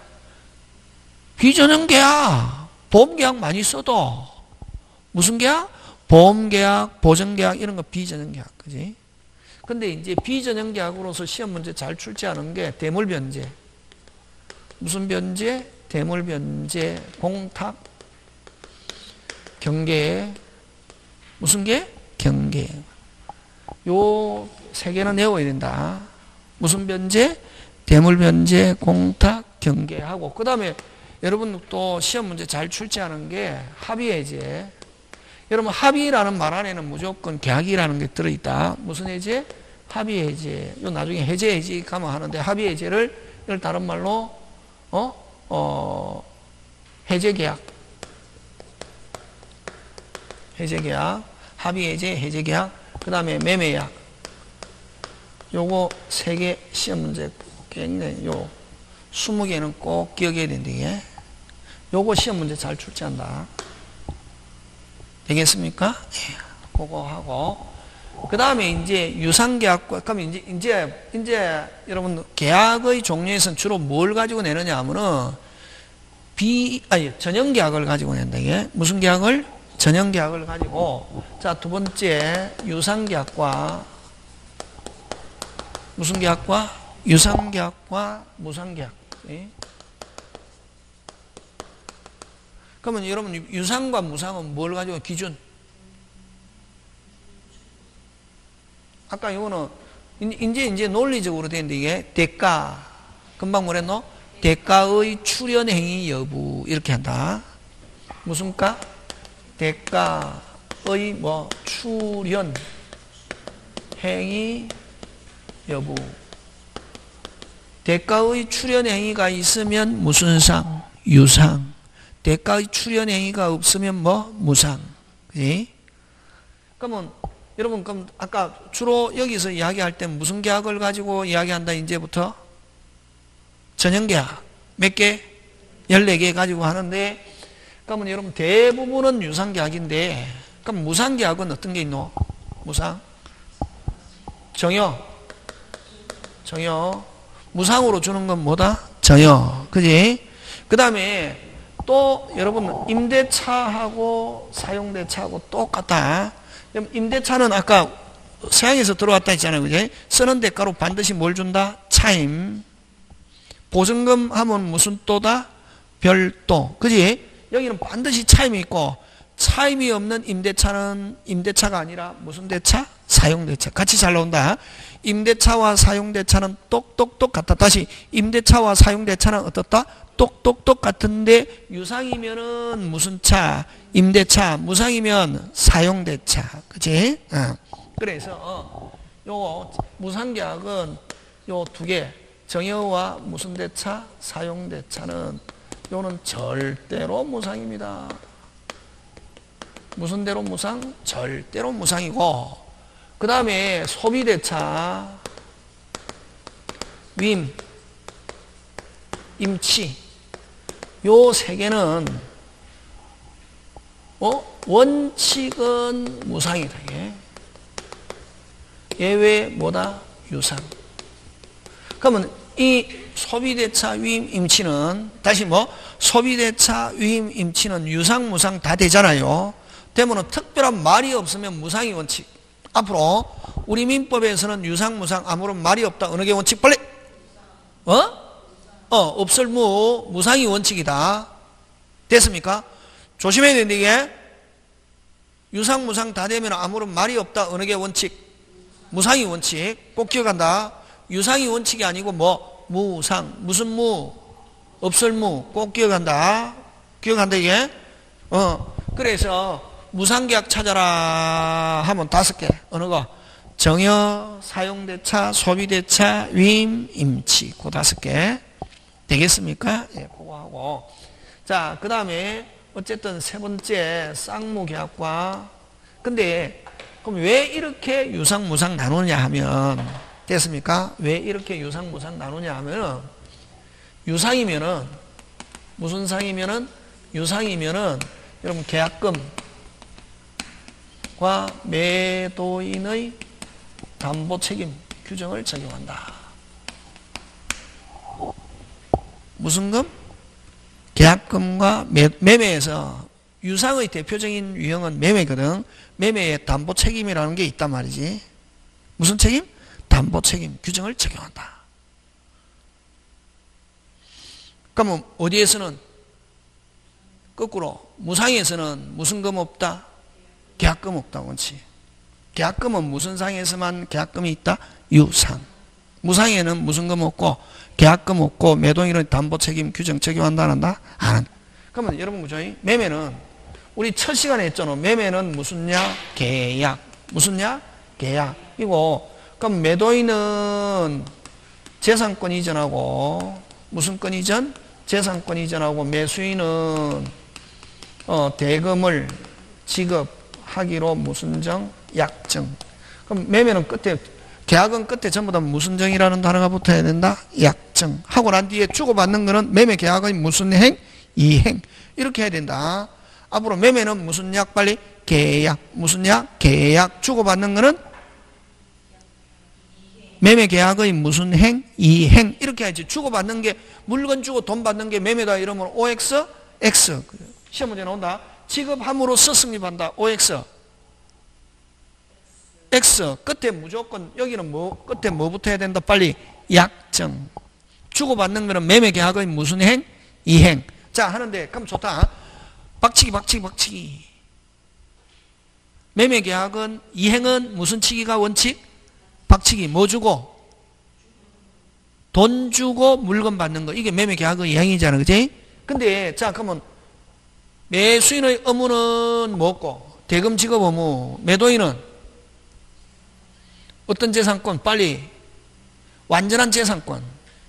비전형계약. 보험계약 많이 써도 무슨 계약? 보험계약, 보전계약 이런 거 비전형계약. 그지? 근데 이제 비전형계약으로서 시험 문제 잘 출제하는 게 대물변제. 무슨 변제? 대물변제, 공탁, 경계. 무슨 게? 경계. 요 세 개는 외워야 된다. 무슨 변제? 대물변제, 공탁, 경계하고. 그 다음에 여러분 또 시험 문제 잘 출제하는 게 합의해제. 여러분 합의라는 말 안에는 무조건 계약이라는 게 들어있다. 무슨 해제? 합의해제. 요 나중에 해제해제 가면 하는데 합의해제를 이걸 다른 말로 어? 어, 해제계약. 해제계약. 합의해제, 해제계약. 그 다음에 매매약. 요거 세 개 시험 문제 굉장히 요 스무 개는 꼭 기억해야 된대. 요거 시험 문제 잘 출제한다. 되겠습니까? 예. 그거 하고. 그 다음에 이제 유상계약과, 그럼 이제, 이제, 이제 여러분 계약의 종류에서는 주로 뭘 가지고 내느냐 하면은 비, 아니, 전형계약을 가지고 낸다. 이게. 무슨 계약을? 전형계약을 가지고. 자, 두 번째, 유상계약과, 무슨 계약과? 유상계약과 무상계약. 예? 그러면 여러분, 유상과 무상은 뭘 가지고 기준? 아까 이거는, 이제, 이제 논리적으로 되는데 이게 대가. 금방 뭐랬노? 대가의 출연행위 여부. 이렇게 한다. 무슨 가? 대가의 뭐, 출연, 행위, 여부. 대가의 출연 행위가 있으면 무슨 상? 유상. 대가의 출연 행위가 없으면 뭐? 무상. 그지? 그러면 여러분 그럼 아까 주로 여기서 이야기할 때 무슨 계약을 가지고 이야기한다 이제부터? 전형계약. 몇 개? 열네 개 가지고 하는데 그러면 여러분 대부분은 유상계약인데 그럼 무상계약은 어떤 게 있노? 무상? 정여. 정여. 무상으로 주는 건 뭐다? 정여. 그지? 그 다음에 또 여러분 임대차하고 사용대차하고 똑같다. 임대차는 아까 서양에서 들어왔다 했잖아요. 그지? 쓰는 대가로 반드시 뭘 준다? 차임. 보증금 하면 무슨 또다? 별도. 그지? 여기는 반드시 차임이 있고 차임이 없는 임대차는 임대차가 아니라 무슨 대차? 사용대차. 같이 잘 나온다. 임대차와 사용대차는 똑똑똑 같다. 다시 임대차와 사용대차는 어떻다? 똑똑똑 같은데 유상이면은 무슨 차? 임대차. 무상이면 사용대차. 그치? 어. 그래서 어, 요 무상계약은 요 두 개, 정여와 무슨대차, 사용대차는 요는 절대로 무상입니다. 무슨 대로 무상? 절대로 무상이고, 그 다음에 소비대차, 위임, 임치, 요 세 개는 어? 원칙은 무상이다. 예. 예외 뭐다? 유상. 그러면 이 소비대차, 위임, 임치는 다시 뭐? 소비대차, 위임, 임치는 유상, 무상 다 되잖아요. 되면은 특별한 말이 없으면 무상이 원칙. 앞으로 우리 민법에서는 유상, 무상 아무런 말이 없다. 어느 게 원칙? 빨리! 어? 어, 없을 무, 무상이 원칙이다. 됐습니까? 조심해야 되는데 이게 유상, 무상 다 되면 아무런 말이 없다. 어느 게 원칙? 무상이 원칙. 꼭 기억한다. 유상이 원칙이 아니고 뭐? 무상. 무슨 무? 없을 무. 꼭 기억한다. 기억한다 이게? 어. 그래서 무상계약 찾아라 하면 다섯 개. 어느 거? 정여, 사용대차, 소비대차, 위임, 임치. 그 다섯 개. 되겠습니까? 예, 그거 하고. 자, 그 다음에 어쨌든 세 번째 쌍무계약과. 근데 그럼 왜 이렇게 유상, 무상 나누냐 하면 됐습니까? 왜 이렇게 유상, 무상 나누냐 하면 유상이면은 무슨 상이면은 유상이면은 여러분 계약금과 매도인의 담보책임 규정을 적용한다. 무슨 금? 계약금과 매, 매매에서 유상의 대표적인 유형은 매매거든. 매매에 담보책임이라는 게 있단 말이지. 무슨 책임? 담보책임 규정을 적용한다. 그러면 어디에서는 거꾸로 무상에서는 무슨 금 없다? 계약금 없다. 원칙. 계약금은 무슨 상에서만 계약금이 있다? 유상. 무상에는 무슨 금 없고 계약금 없고 매도인의 담보책임 규정 적용한다 안 한다? 안 한다. 그러면 여러분 그죠? 매매는 우리 첫 시간에 했잖아. 매매는 무슨냐? 계약. 무슨냐? 계약. 이거 그럼 매도인은 재산권 이전하고 무슨 권 이전? 재산권 이전하고 매수인은 어, 대금을 지급하기로 무슨 정? 약정. 그럼 매매는 끝에 계약은 끝에 전부 다 무슨 정이라는 단어가 붙어야 된다? 약정. 하고 난 뒤에 주고받는 거는 매매 계약의 무슨 행? 이행. 이렇게 해야 된다. 앞으로 매매는 무슨 약? 빨리 계약. 무슨 약? 계약. 주고받는 거는 매매 계약의 무슨 행? 이행. 이렇게 해야지. 주고받는 게 물건 주고 돈 받는 게 매매다 이러면 오엑스? X. 시험 문제 나온다. 지급함으로써 승립한다. 오엑스. X. 끝에 무조건 여기는 뭐 끝에 뭐 붙어야 된다. 빨리 약정. 주고받는 거는 매매 계약의 무슨 행? 이행. 자 하는데 그럼 좋다. 박치기 박치기 박치기. 매매 계약은 이행은 무슨 치기가 원칙? 박치기. 뭐 주고? 돈 주고 물건 받는 거. 이게 매매 계약의 이행이잖아. 그지? 근데 자 그러면 매수인의 의무는 뭐고? 대금 지급 의무. 매도인은 어떤 재산권? 빨리 완전한 재산권.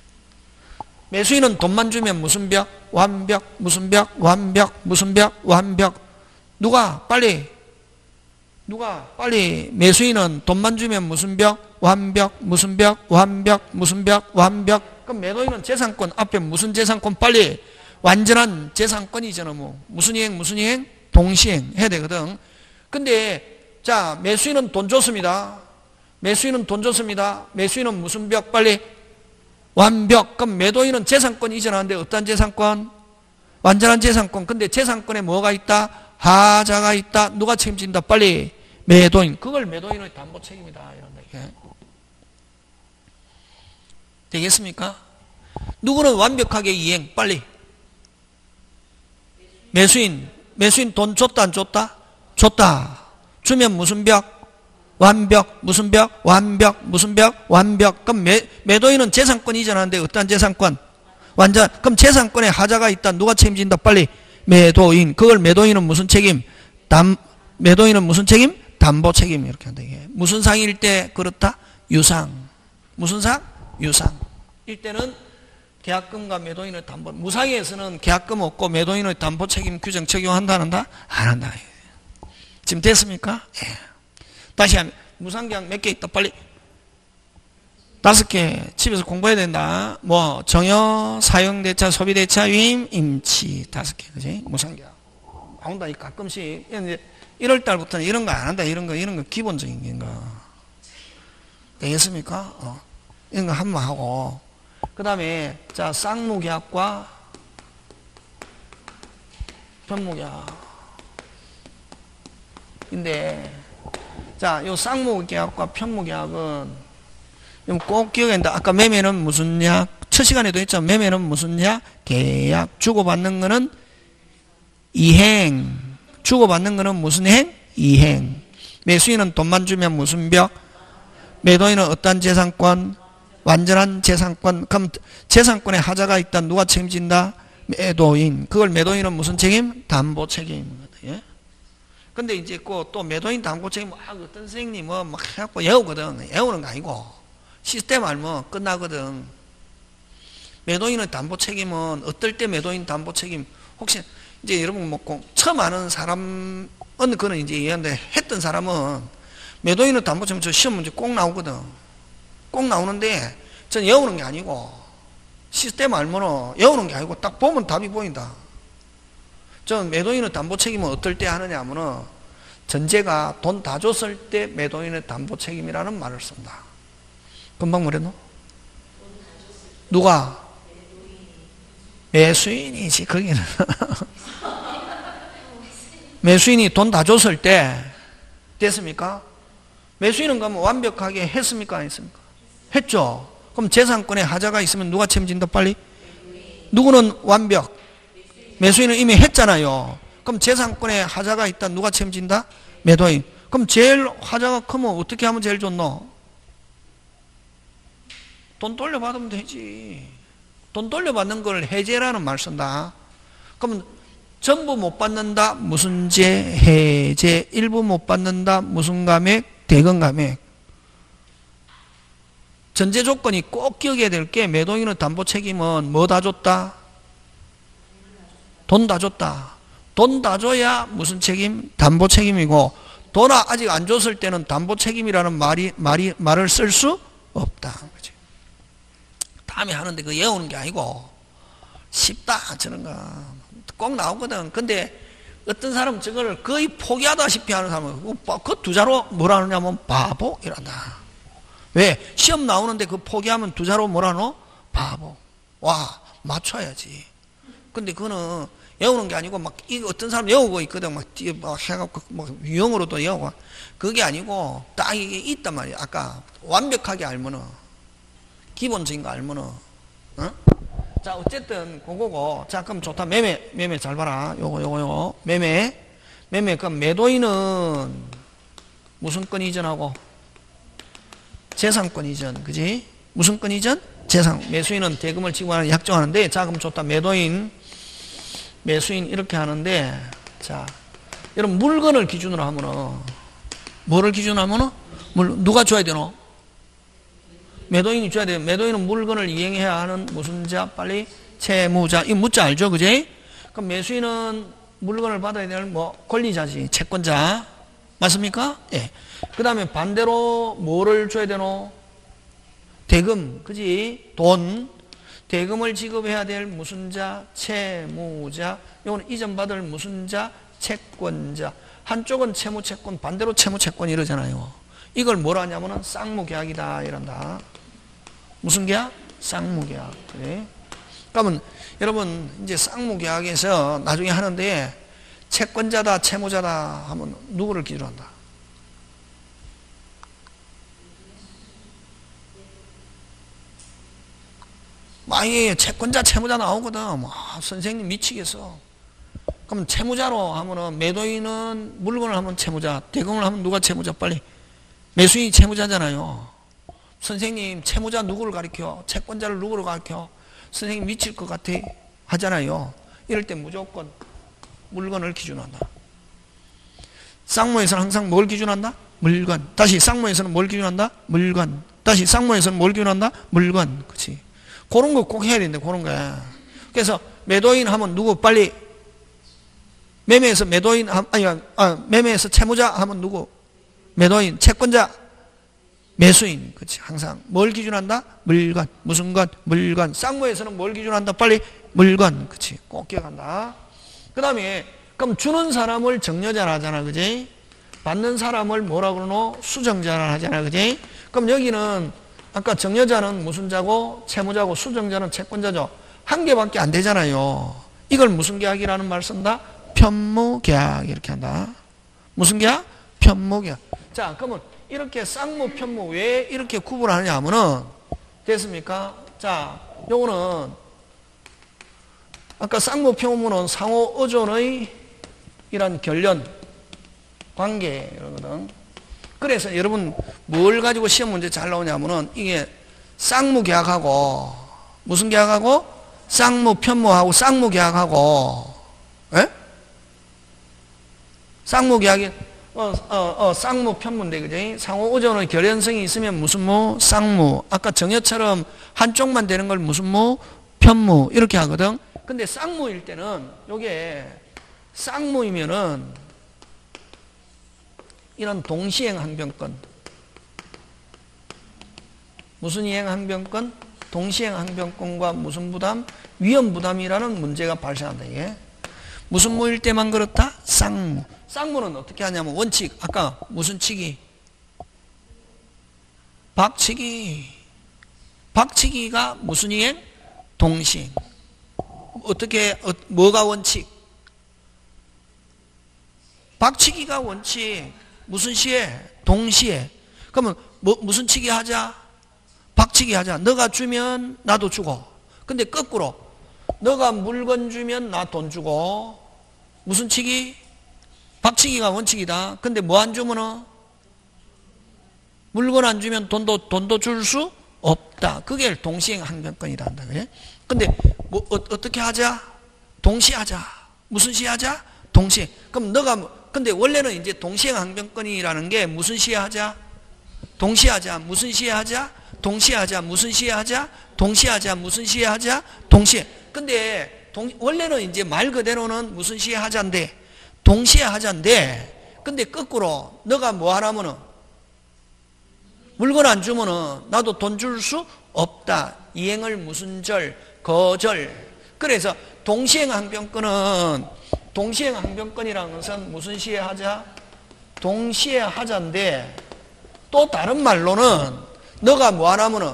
매수인은 돈만 주면 무슨 벽? 완벽. 무슨 벽? 완벽. 무슨 벽? 완벽. 누가? 빨리 누가? 빨리 매수인은 돈만 주면 무슨 벽? 완벽. 무슨 벽? 완벽. 무슨 벽? 완벽. 그럼 매도인은 재산권 앞에 무슨 재산권? 빨리 완전한 재산권이잖아. 뭐 무슨 이행? 무슨 이행? 동시행 해야 되거든. 근데 자 매수인은 돈 줬습니다. 매수인은 돈 줬습니다. 매수인은 무슨 벽? 빨리 완벽. 그럼 매도인은 재산권 이전하는데 어떤 재산권? 완전한 재산권. 근데 재산권에 뭐가 있다? 하자가 있다. 누가 책임진다? 빨리 매도인. 그걸 매도인의 담보 책임이다. 이런다 이게. 되겠습니까? 누구는 완벽하게 이행? 빨리 매수인. 매수인 돈 줬다 안 줬다? 줬다. 주면 무슨 벽? 완벽. 무슨 벽? 완벽. 무슨 벽? 완벽. 그럼 매, 매도인은 재산권 이전하는데 어떤 재산권? 완전. 그럼 재산권에 하자가 있다. 누가 책임진다? 빨리 매도인. 그걸 매도인은 무슨 책임? 담, 매도인은 무슨 책임? 담보 책임 이렇게 한다. 이게 무슨 상일 때 그렇다? 유상. 무슨 상? 유상. 이때는 계약금과 매도인의 담보. 무상에서는 계약금 없고 매도인의 담보 책임 규정 적용한다 안 한다? 안 한다. 지금 됐습니까? 예. 다시 하면 무상계약 몇 개 있다? 빨리. 다섯 개. 집에서 공부해야 된다. 뭐 정여, 사용대차, 소비대차, 위임, 임치. 다섯 개. 그지? 무상계약. 나온다. 가끔씩. 이제 일월 달부터는 이런 거 안 한다. 이런 거, 이런 거 기본적인 거. 되겠습니까? 어. 이런 거 한번 하고. 그 다음에, 자, 쌍무계약과 편무계약. 인데, 자, 요 쌍무계약과 편무계약은, 꼭 기억해야 된다. 아까 매매는 무슨 약? 첫 시간에도 했죠. 매매는 무슨 약? 계약. 주고받는 거는 이행. 주고받는 거는 무슨 행? 이행. 매수인은 돈만 주면 무슨 벽? 매도인은 어떤 재산권? 완전한 재산권. 그럼 재산권에 하자가 있다. 누가 책임진다? 매도인. 그걸 매도인은 무슨 책임? 담보 책임. 예? 근데 이제 또 매도인 담보 책임, 아, 어떤 선생님은 막 해갖고 외우거든. 외우는 거 아니고. 시스템 알면 끝나거든. 매도인의 담보 책임은 어떨 때 매도인 담보 책임? 혹시 이제 여러분 뭐 처음 아는 사람은 그거는 이제 이해하는데 했던 사람은 매도인의 담보 책임 저 시험 문제 꼭 나오거든. 꼭 나오는데 전 외우는 게 아니고 시스템 알면 외우는 게 아니고 딱 보면 답이 보인다. 전 매도인의 담보 책임은 어떨 때 하느냐 하면은 전제가 돈 다 줬을 때 매도인의 담보 책임이라는 말을 쓴다. 금방 뭐랬노? 누가? 매수인이지 거기는. 매수인이 돈 다 줬을 때 됐습니까? 매수인은 그러면 완벽하게 했습니까? 안 했습니까? 했죠. 그럼 재산권에 하자가 있으면 누가 책임진다 빨리? 누구는 완벽? 매수인은 이미 했잖아요. 그럼 재산권에 하자가 있다. 누가 책임진다? 매도인. 그럼 제일 하자가 크면 어떻게 하면 제일 좋노? 돈 돌려받으면 되지. 돈 돌려받는 걸 해제라는 말 쓴다. 그러면 전부 못 받는다. 무슨 제? 해제. 일부 못 받는다. 무슨 감액? 대금 감액. 전제 조건이 꼭 기억해야 될 게 매도인의 담보 책임은 뭐 다 줬다? 돈 다 줬다. 돈 다 줘야 무슨 책임? 담보 책임이고 돈 아직 안 줬을 때는 담보 책임이라는 말이, 말이, 말을 쓸 수 없다. 그치? 다음에 하는데 그 외우는 게 아니고 쉽다. 저런 거. 꼭 나오거든. 근데 어떤 사람은 저걸 거의 포기하다시피 하는 사람은 그 두 자로 뭐라 하느냐면 바보 이란다. 왜? 시험 나오는데 그 포기하면 두 자로 뭐라 하노? 바보. 와, 맞춰야지. 근데 그거는 외우는 게 아니고 막 이 어떤 사람 외우고 있거든. 막, 막 해갖고 막 유형으로도 외우고. 그게 아니고 딱 이게 있단 말이야. 아까 완벽하게 알면은 기본적인 거 알면은 어? 자 어쨌든 그거고. 자 그럼 좋다. 매매 매매 잘 봐라. 요거 요거 요거 매매 매매 그럼 매도인은 무슨 건 이전하고 재산권 이전. 그지? 무슨 건 이전? 재산. 매수인은 대금을 지급하는 약정하는데 자 그럼 좋다. 매도인 매수인 이렇게 하는데 자 여러분 물건을 기준으로 하면은 뭐를 기준으로 하면은 물 누가 줘야 되노? 매도인이 줘야 돼요. 매도인은 물건을 이행해야 하는 무슨 자? 빨리 채무자. 이 무자 알죠? 그지? 그럼 매수인은 물건을 받아야 될 뭐 권리자지. 채권자. 맞습니까? 예. 그 다음에 반대로 뭐를 줘야 되노? 대금. 그지? 돈. 대금을 지급해야 될 무슨 자? 채무자. 이거는 이전 받을 무슨 자? 채권자. 한쪽은 채무채권, 반대로 채무채권 이러잖아요. 이걸 뭐라 하냐면은 쌍무계약이다 이란다. 무슨 계약? 쌍무계약. 그래? 그러면 여러분 이제 쌍무계약에서 나중에 하는데 채권자다 채무자다 하면 누구를 기준으로 한다? 아예 채권자 채무자 나오거든. 아, 선생님 미치겠어. 그럼 채무자로 하면은 매도인은 물건을 하면 채무자, 대금을 하면 누가 채무자? 빨리. 매수인이 채무자잖아요. 선생님 채무자 누구를 가리켜? 채권자를 누구를 가리켜? 선생님 미칠 것 같아 하잖아요. 이럴 때 무조건 물건을 기준한다. 쌍무에서는 항상 뭘 기준한다? 물건. 다시 쌍무에서는 뭘 기준한다? 물건. 다시 쌍무에서는 뭘 기준한다? 물건. 그치? 그런 거 꼭 해야 되는데, 그런 거야. 그래서 매도인 하면 누구 빨리 매매에서 매도인, 아니, 아, 매매에서 채무자 하면 누구? 매도인, 채권자, 매수인. 그치? 항상 뭘 기준한다? 물건. 무슨 것? 물건. 쌍무에서는 뭘 기준한다? 빨리 물건. 그치? 꼭 기억한다. 그 다음에, 그럼 주는 사람을 정여자라 하잖아. 그지? 받는 사람을 뭐라 그러노? 수정자라 하잖아. 그지? 그럼 여기는 아까 정여자는 무슨 자고 채무자고 수정자는 채권자죠. 한 개밖에 안 되잖아요. 이걸 무슨 계약이라는 말 쓴다? 편무계약 이렇게 한다. 무슨 계약? 편무계약. 자, 그러면 이렇게 쌍무, 편무 왜 이렇게 구분하느냐 하면은 됐습니까? 자, 요거는 아까 쌍무, 편무는 상호 의존의 이런 결련 관계 이러거든. 그래서 여러분 뭘 가지고 시험 문제 잘 나오냐면은 이게 쌍무 계약하고 무슨 계약하고 쌍무 편무하고 쌍무 계약하고 예? 쌍무 계약이 어, 어, 어, 쌍무 편무인데 그지? 상호 의존의 결연성이 있으면 무슨 무? 쌍무. 아까 정여처럼 한쪽만 되는 걸 무슨 무? 편무 이렇게 하거든. 근데 쌍무일 때는 요게 쌍무이면은 이런 동시행 항변권. 무슨 이행 항변권? 동시행 항변권과 무슨 부담? 위험 부담이라는 문제가 발생한다. 이게. 무슨 무일 때만 그렇다? 쌍무. 쌍무는 어떻게 하냐면 원칙. 아까 무슨 치기? 박치기. 박치기가 무슨 이행? 동시행. 어떻게 어, 뭐가 원칙? 박치기가 원칙. 무슨 시에? 동시에. 그러면 뭐, 무슨 치기 하자? 박치기 하자. 너가 주면 나도 주고. 근데 거꾸로 너가 물건 주면 나 돈 주고. 무슨 치기? 박치기가 원칙이다. 근데 뭐 안 주면은 물건 안 주면 돈도 돈도 줄 수 없다. 그게 동시행 항변권이다 한다. 그래? 근데 뭐 어, 어떻게 하자? 동시에 하자. 무슨 시에 하자? 동시에. 그럼 너가 근데 원래는 이제 동시행 항변권이라는 게 무슨 시에 하자? 동시에 하자. 무슨 시에 하자? 동시에 하자. 무슨 시에 하자? 동시에 하자. 무슨 시에 하자? 동시에. 근데 동, 원래는 이제 말 그대로는 무슨 시에 하자인데 동시에 하자인데 근데 거꾸로 너가 뭐 하라면은 물건 안 주면은 나도 돈 줄 수 없다. 이행을 무슨 절? 거절. 그래서 동시행 항변권은 동시행 항변권이라는 것은 무슨 시에 하자? 동시에 하자인데 또 다른 말로는 너가 뭐 하라면은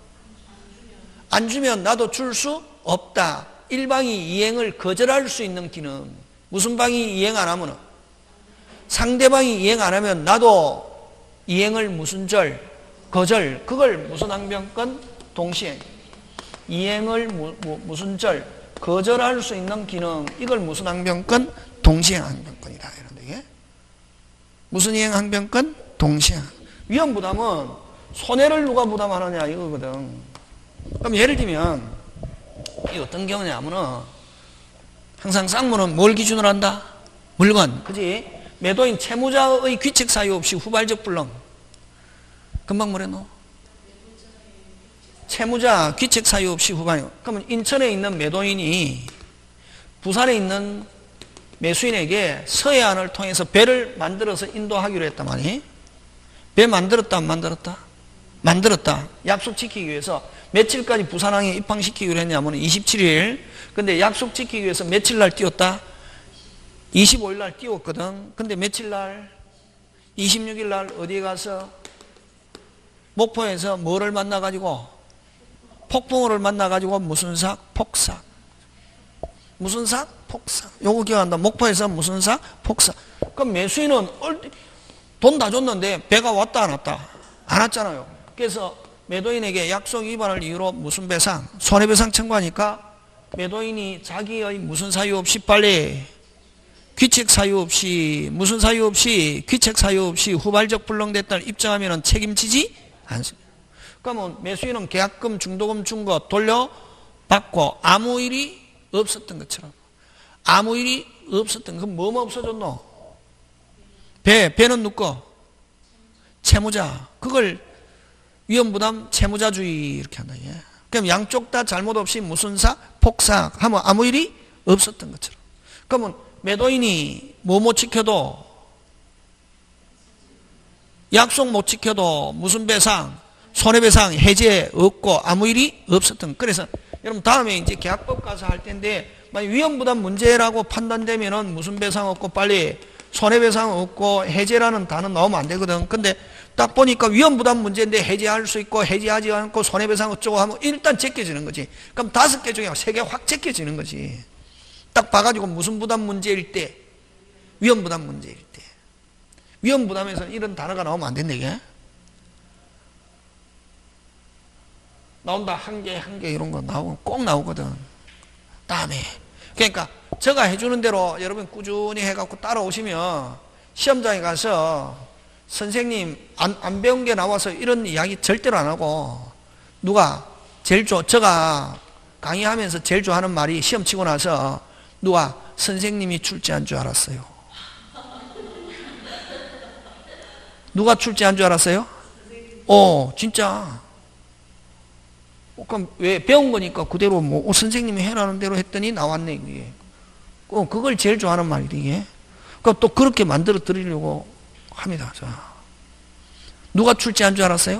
안 주면 나도 줄 수 없다. 일방이 이행을 거절할 수 있는 기능. 무슨 방이 이행 안 하면은 상대방이 이행 안 하면 나도 이행을 무슨 절? 거절. 그걸 무슨 항변권? 동시행. 이행을 무, 무, 무슨 절? 거절할 수 있는 기능. 이걸 무슨 항변권? 동시행 항변권이다. 이런데 무슨 이행 항변권? 동시행. 위험 부담은 손해를 누가 부담하느냐 이거거든. 그럼 예를 들면 이 어떤 경우냐면은 항상 쌍무는 뭘 기준으로 한다? 물건. 그지? 매도인 채무자의 귀책 사유 없이 후발적 불능. 금방 뭐랬노? 채무자 귀책 사유 없이 후발. 그러면 인천에 있는 매도인이 부산에 있는 매수인에게 서해안을 통해서 배를 만들어서 인도하기로 했단 말이에요. 배 만들었다 안 만들었다? 만들었다. 약속 지키기 위해서 며칠까지 부산항에 입항시키기로 했냐면 이십칠 일. 근데 약속 지키기 위해서 며칠 날 띄웠다? 이십오 일 날 띄웠거든. 근데 며칠 날? 이십육 일 날 어디에 가서? 목포에서 뭐를 만나가지고? 폭풍우를 만나가지고 무슨 삭? 폭삭. 무슨 삭? 폭삭. 요거 기억한다. 목포에서 무슨 삭? 폭삭. 그럼 매수인은 돈 다 줬는데 배가 왔다 안 왔다? 안 왔잖아요. 그래서 매도인에게 약속 위반을 이유로 무슨 배상? 손해배상 청구하니까 매도인이 자기의 무슨 사유 없이 빨리 귀책 사유 없이 무슨 사유 없이 귀책 사유 없이 후발적 불능됐다를 입증하면 책임지지 않습니다. 그러면 매수인은 계약금 중도금 준 거 돌려받고 아무 일이 없었던 것처럼 아무 일이 없었던 건 뭐뭐 없어졌노? 배, 배는 누구? 채무자. 그걸 위험부담 채무자주의 이렇게 한다. 예. 그럼 양쪽 다 잘못 없이 무슨사? 폭삭 하면 아무 일이 없었던 것처럼. 그러면 매도인이 뭐 못 지켜도 약속 못 지켜도 무슨 배상? 손해배상 해제 없고 아무 일이 없었던. 그래서 여러분 다음에 이제 계약법 가서 할 텐데 만약 위험부담 문제라고 판단되면은 무슨 배상 없고 빨리 손해배상 없고 해제라는 단어 나오면 안 되거든. 근데 딱 보니까 위험부담 문제인데 해제할 수 있고 해제하지 않고 손해배상 어쩌고 하면 일단 제껴지는 거지. 그럼 다섯 개 중에 세 개 확 제껴지는 거지. 딱 봐가지고 무슨 부담 문제일 때, 위험부담 문제일 때. 위험부담에서는 이런 단어가 나오면 안 된다 이게. 나온다. 한 개, 한 개 이런 거 나오고 꼭 나오거든. 다음에. 그러니까 제가 해주는 대로 여러분 꾸준히 해갖고 따라오시면 시험장에 가서 선생님 안, 안 배운 게 나와서 이런 이야기 절대로 안 하고 누가 제일 좋아, 제가 강의하면서 제일 좋아하는 말이 시험 치고 나서 누가 선생님이 출제한 줄 알았어요. 누가 출제한 줄 알았어요? 어, 진짜. 그럼 왜 배운 거니까 그대로 뭐 선생님이 해라는 대로 했더니 나왔네 이게. 어, 그걸 제일 좋아하는 말이지 이게. 그럼 또 그렇게 만들어 드리려고 합니다. 자, 누가 출제한 줄 알았어요?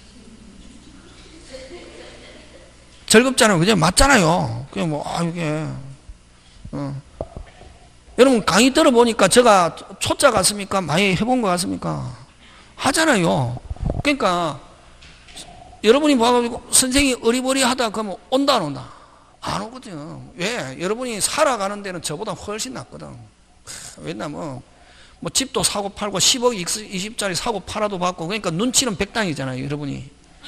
즐겁잖아요, 그죠? 맞잖아요. 그냥 뭐 아 이게. 어. 여러분 강의 들어보니까 제가 초짜 같습니까? 많이 해본 것 같습니까? 하잖아요. 그러니까. 여러분이 봐가지고 선생이 어리버리하다 그러면 온다 안 온다? 안 오거든. 왜? 여러분이 살아가는 데는 저보다 훨씬 낫거든. 왜냐면 뭐 집도 사고 팔고 십억 이십짜리 사고 팔아도 받고 그러니까 눈치는 백단이잖아요. 여러분이.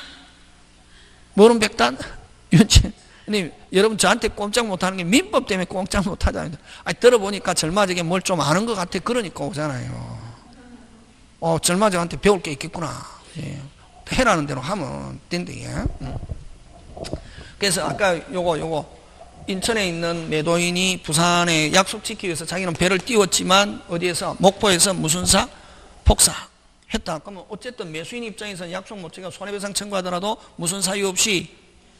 뭐는 백단? 윤치. 근데 여러분 저한테 꼼짝 못하는 게 민법 때문에 꼼짝 못하잖아요. 아니 들어보니까 절마저게 뭘 좀 아는 것 같아. 그러니까 오잖아요. 어 절마저한테 배울 게 있겠구나. 예. 해라는 대로 하면 된대. 응. 그래서 아까 요거 요거 인천에 있는 매도인이 부산에 약속 지키기 위해서 자기는 배를 띄웠지만 어디에서 목포에서 무슨 사? 폭삭 했다. 그러면 어쨌든 매수인 입장에서는 약속 못 지키고 손해배상 청구하더라도 무슨 사유 없이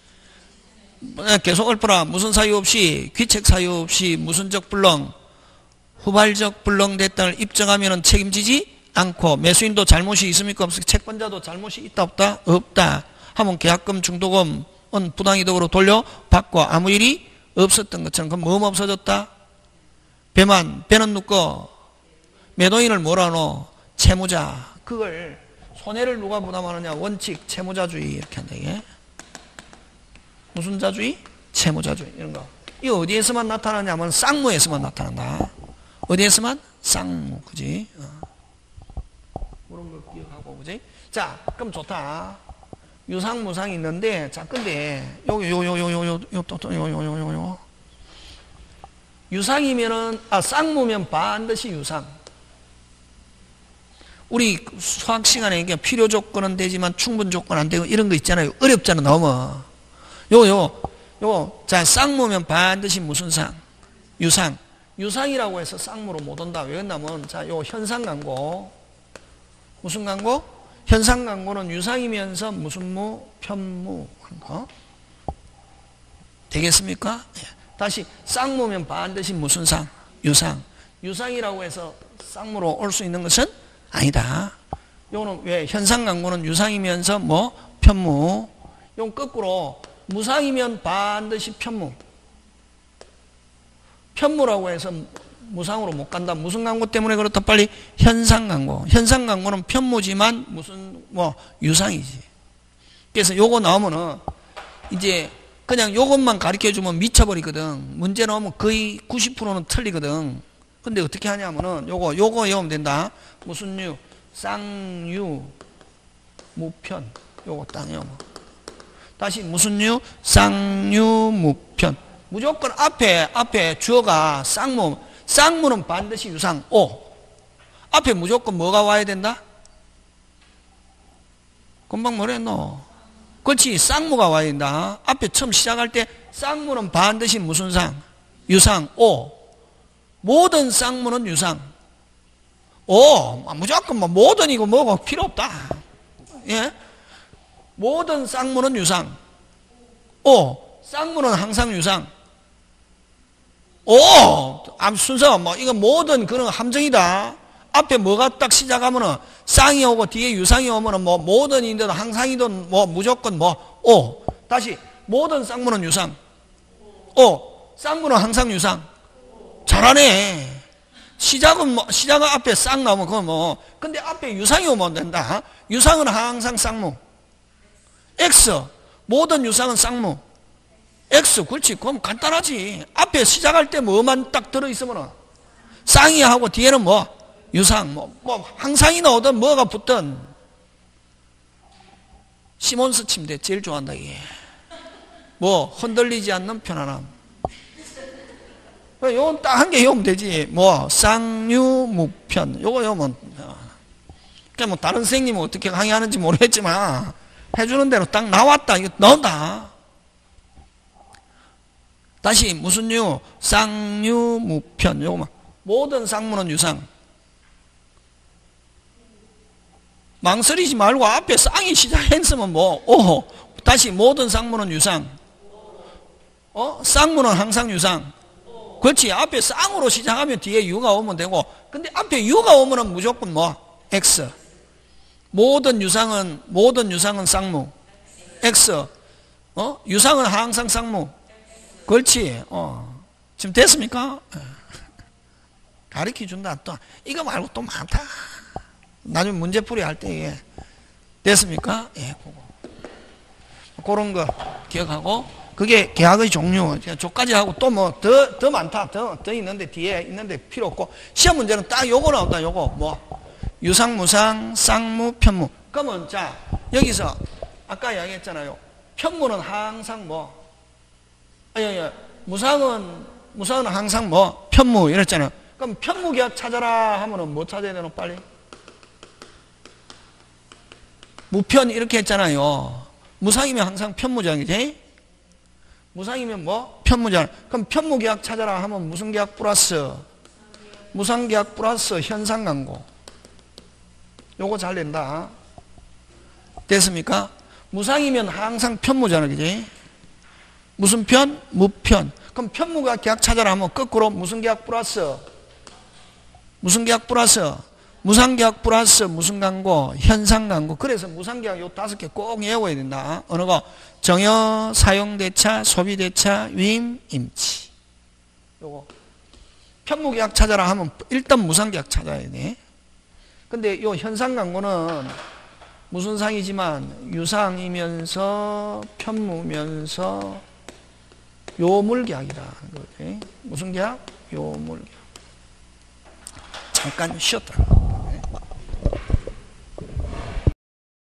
계속 읊어라. 무슨 사유 없이 귀책 사유 없이 무슨적 불능 후발적 불능됐다를 입증하면 책임지지 않고 매수인도 잘못이 있습니까? 없습니까? 채권자도 잘못이 있다 없다? 없다 하면 계약금 중도금은 부당이득으로 돌려받고 아무 일이 없었던 것처럼. 그럼 뭐뭐 없어졌다? 배만. 배는 누구? 매도인을 뭐라 하노? 채무자. 그걸 손해를 누가 부담하느냐? 원칙 채무자주의 이렇게 한다 이게. 무슨 자주의? 채무자주의 이런 거. 이 어디에서만 나타나냐면 쌍무에서만 나타난다. 어디에서만? 쌍무. 그지? 어. 그런 걸 기억하고, 그지? 자, 그럼 좋다. 유상, 무상이 있는데, 자, 근데, 요, 요, 요, 요, 요, 요, 요, 또, 또, 요, 요, 요, 요, 요. 유상이면은, 아, 쌍무면 반드시 유상. 우리 수학 시간에 이게 필요 조건은 되지만 충분 조건 안 되고 이런 거 있잖아요. 어렵잖아, 너무. 요, 요, 요. 자, 쌍무면 반드시 무슨 상? 유상. 유상이라고 해서 쌍무로 못 온다. 왜 그러냐면, 자, 요 현상 광고. 무슨 광고? 현상 광고는 유상이면서 무슨 무? 편무 하는 거. 되겠습니까? 다시 쌍무면 반드시 무슨 상? 유상. 유상이라고 해서 쌍무로 올 수 있는 것은 아니다. 요거는 왜? 현상 광고는 유상이면서 뭐? 편무. 요건 거꾸로 무상이면 반드시 편무. 편무라고 해서 무상으로 못 간다. 무슨 광고 때문에 그렇다? 빨리 현상 광고. 현상 광고는 편무지만 무슨 뭐 유상이지. 그래서 요거 나오면은 이제 그냥 요것만 가르쳐 주면 미쳐버리거든. 문제 나오면 거의 구십 퍼센트는 틀리거든. 근데 어떻게 하냐면은 요거 요거 외우면 된다. 무슨 유? 쌍유 무편. 요거 딱 외우면. 다시 무슨 유? 쌍유 무편. 무조건 앞에 앞에 주어가 쌍무. 쌍무는 반드시 유상. 오. 앞에 무조건 뭐가 와야 된다? 금방 뭐랬노? 그렇지. 쌍무가 와야 된다. 앞에 처음 시작할 때 쌍무는 반드시 무슨 상? 유상. 오. 모든 쌍무는 유상. 오, 무조건 뭐 모든이고 뭐고 필요 없다. 예? 모든 쌍문은 유상. 오, 쌍문은 항상 유상. 오, 암 순서 뭐 이거 모든 그런 함정이다. 앞에 뭐가 딱 시작하면은 쌍이 오고 뒤에 유상이 오면은 뭐 모든이든 항상이든 뭐 무조건 뭐 오. 다시 모든 쌍문은 유상. 오, 쌍문은 항상 유상. 잘하네. 시작은 뭐 시작은 앞에 쌍 나오면 그건 뭐 근데 앞에 유상이 오면 된다. 유상은 항상 쌍무. X 모든 유상은 쌍무. X 그렇지. 그럼 간단하지. 앞에 시작할 때 뭐만 딱 들어있으면 쌍이 하고 뒤에는 뭐 유상 뭐, 뭐 항상이 나오든 뭐가 붙든. 시몬스 침대 제일 좋아한다 이게. 뭐 흔들리지 않는 편안함. 요건 딱 한 개 외우면 되지. 뭐 쌍유묵편 요거 외우면. 그러니까 뭐 다른 선생님은 어떻게 강의하는지 모르겠지만 해주는 대로 딱 나왔다. 이거 넣는다. 다시 무슨 유? 쌍유무편. 요거만. 모든 쌍문은 유상. 망설이지 말고 앞에 쌍이 시작했으면 뭐, 오. 다시 모든 쌍문은 유상. 어? 쌍문은 항상 유상. 그렇지. 앞에 쌍으로 시작하면 뒤에 유가 오면 되고, 근데 앞에 유가 오면은 무조건 뭐? X. 모든 유상은, 모든 유상은 쌍무. X. 어? 유상은 항상 쌍무. 그렇지. 어. 지금 됐습니까? 가르쳐 준다. 또, 이거 말고 또 많다. 나중에 문제풀이 할 때, 예. 됐습니까? 예, 그거. 그런 거 기억하고, 그게 계약의 종류. 저까지 하고 또 뭐, 더, 더 많다. 더, 더 있는데, 뒤에 있는데 필요 없고, 시험 문제는 딱 요거 나온다, 요거. 뭐, 유상, 무상, 쌍무, 편무. 그러면, 자, 여기서, 아까 이야기했잖아요. 편무는 항상 뭐, 아니, 아니, 무상은, 무상은 항상 뭐, 편무, 이랬잖아요. 그럼 편무 계약 찾아라 하면은 뭐 찾아야 되노, 빨리? 무편, 이렇게 했잖아요. 무상이면 항상 편무장이지? 무상이면 뭐? 편무장. 그럼 편무 계약 찾아라 하면 무슨 계약 플러스? 무상 계약 플러스 현상 광고. 요거 잘 낸다. 됐습니까? 무상이면 항상 편무잖아, 그지? 무슨 편? 무편. 그럼 편무가 계약 찾아라 하면 거꾸로 무슨 계약 플러스? 무슨 계약 플러스? 무상계약 플러스 무슨 광고? 현상광고. 그래서 무상계약 요 다섯 개 꼭 외워야 된다. 어느 거? 정여, 사용대차, 소비대차, 위임, 임치. 요거. 편무계약 찾아라 하면 일단 무상계약 찾아야 돼. 근데 요 현상광고는 무슨 상이지만 유상이면서 편무면서 요물계약이다. 무슨 계약? 요물계약. 잠깐 쉬었다.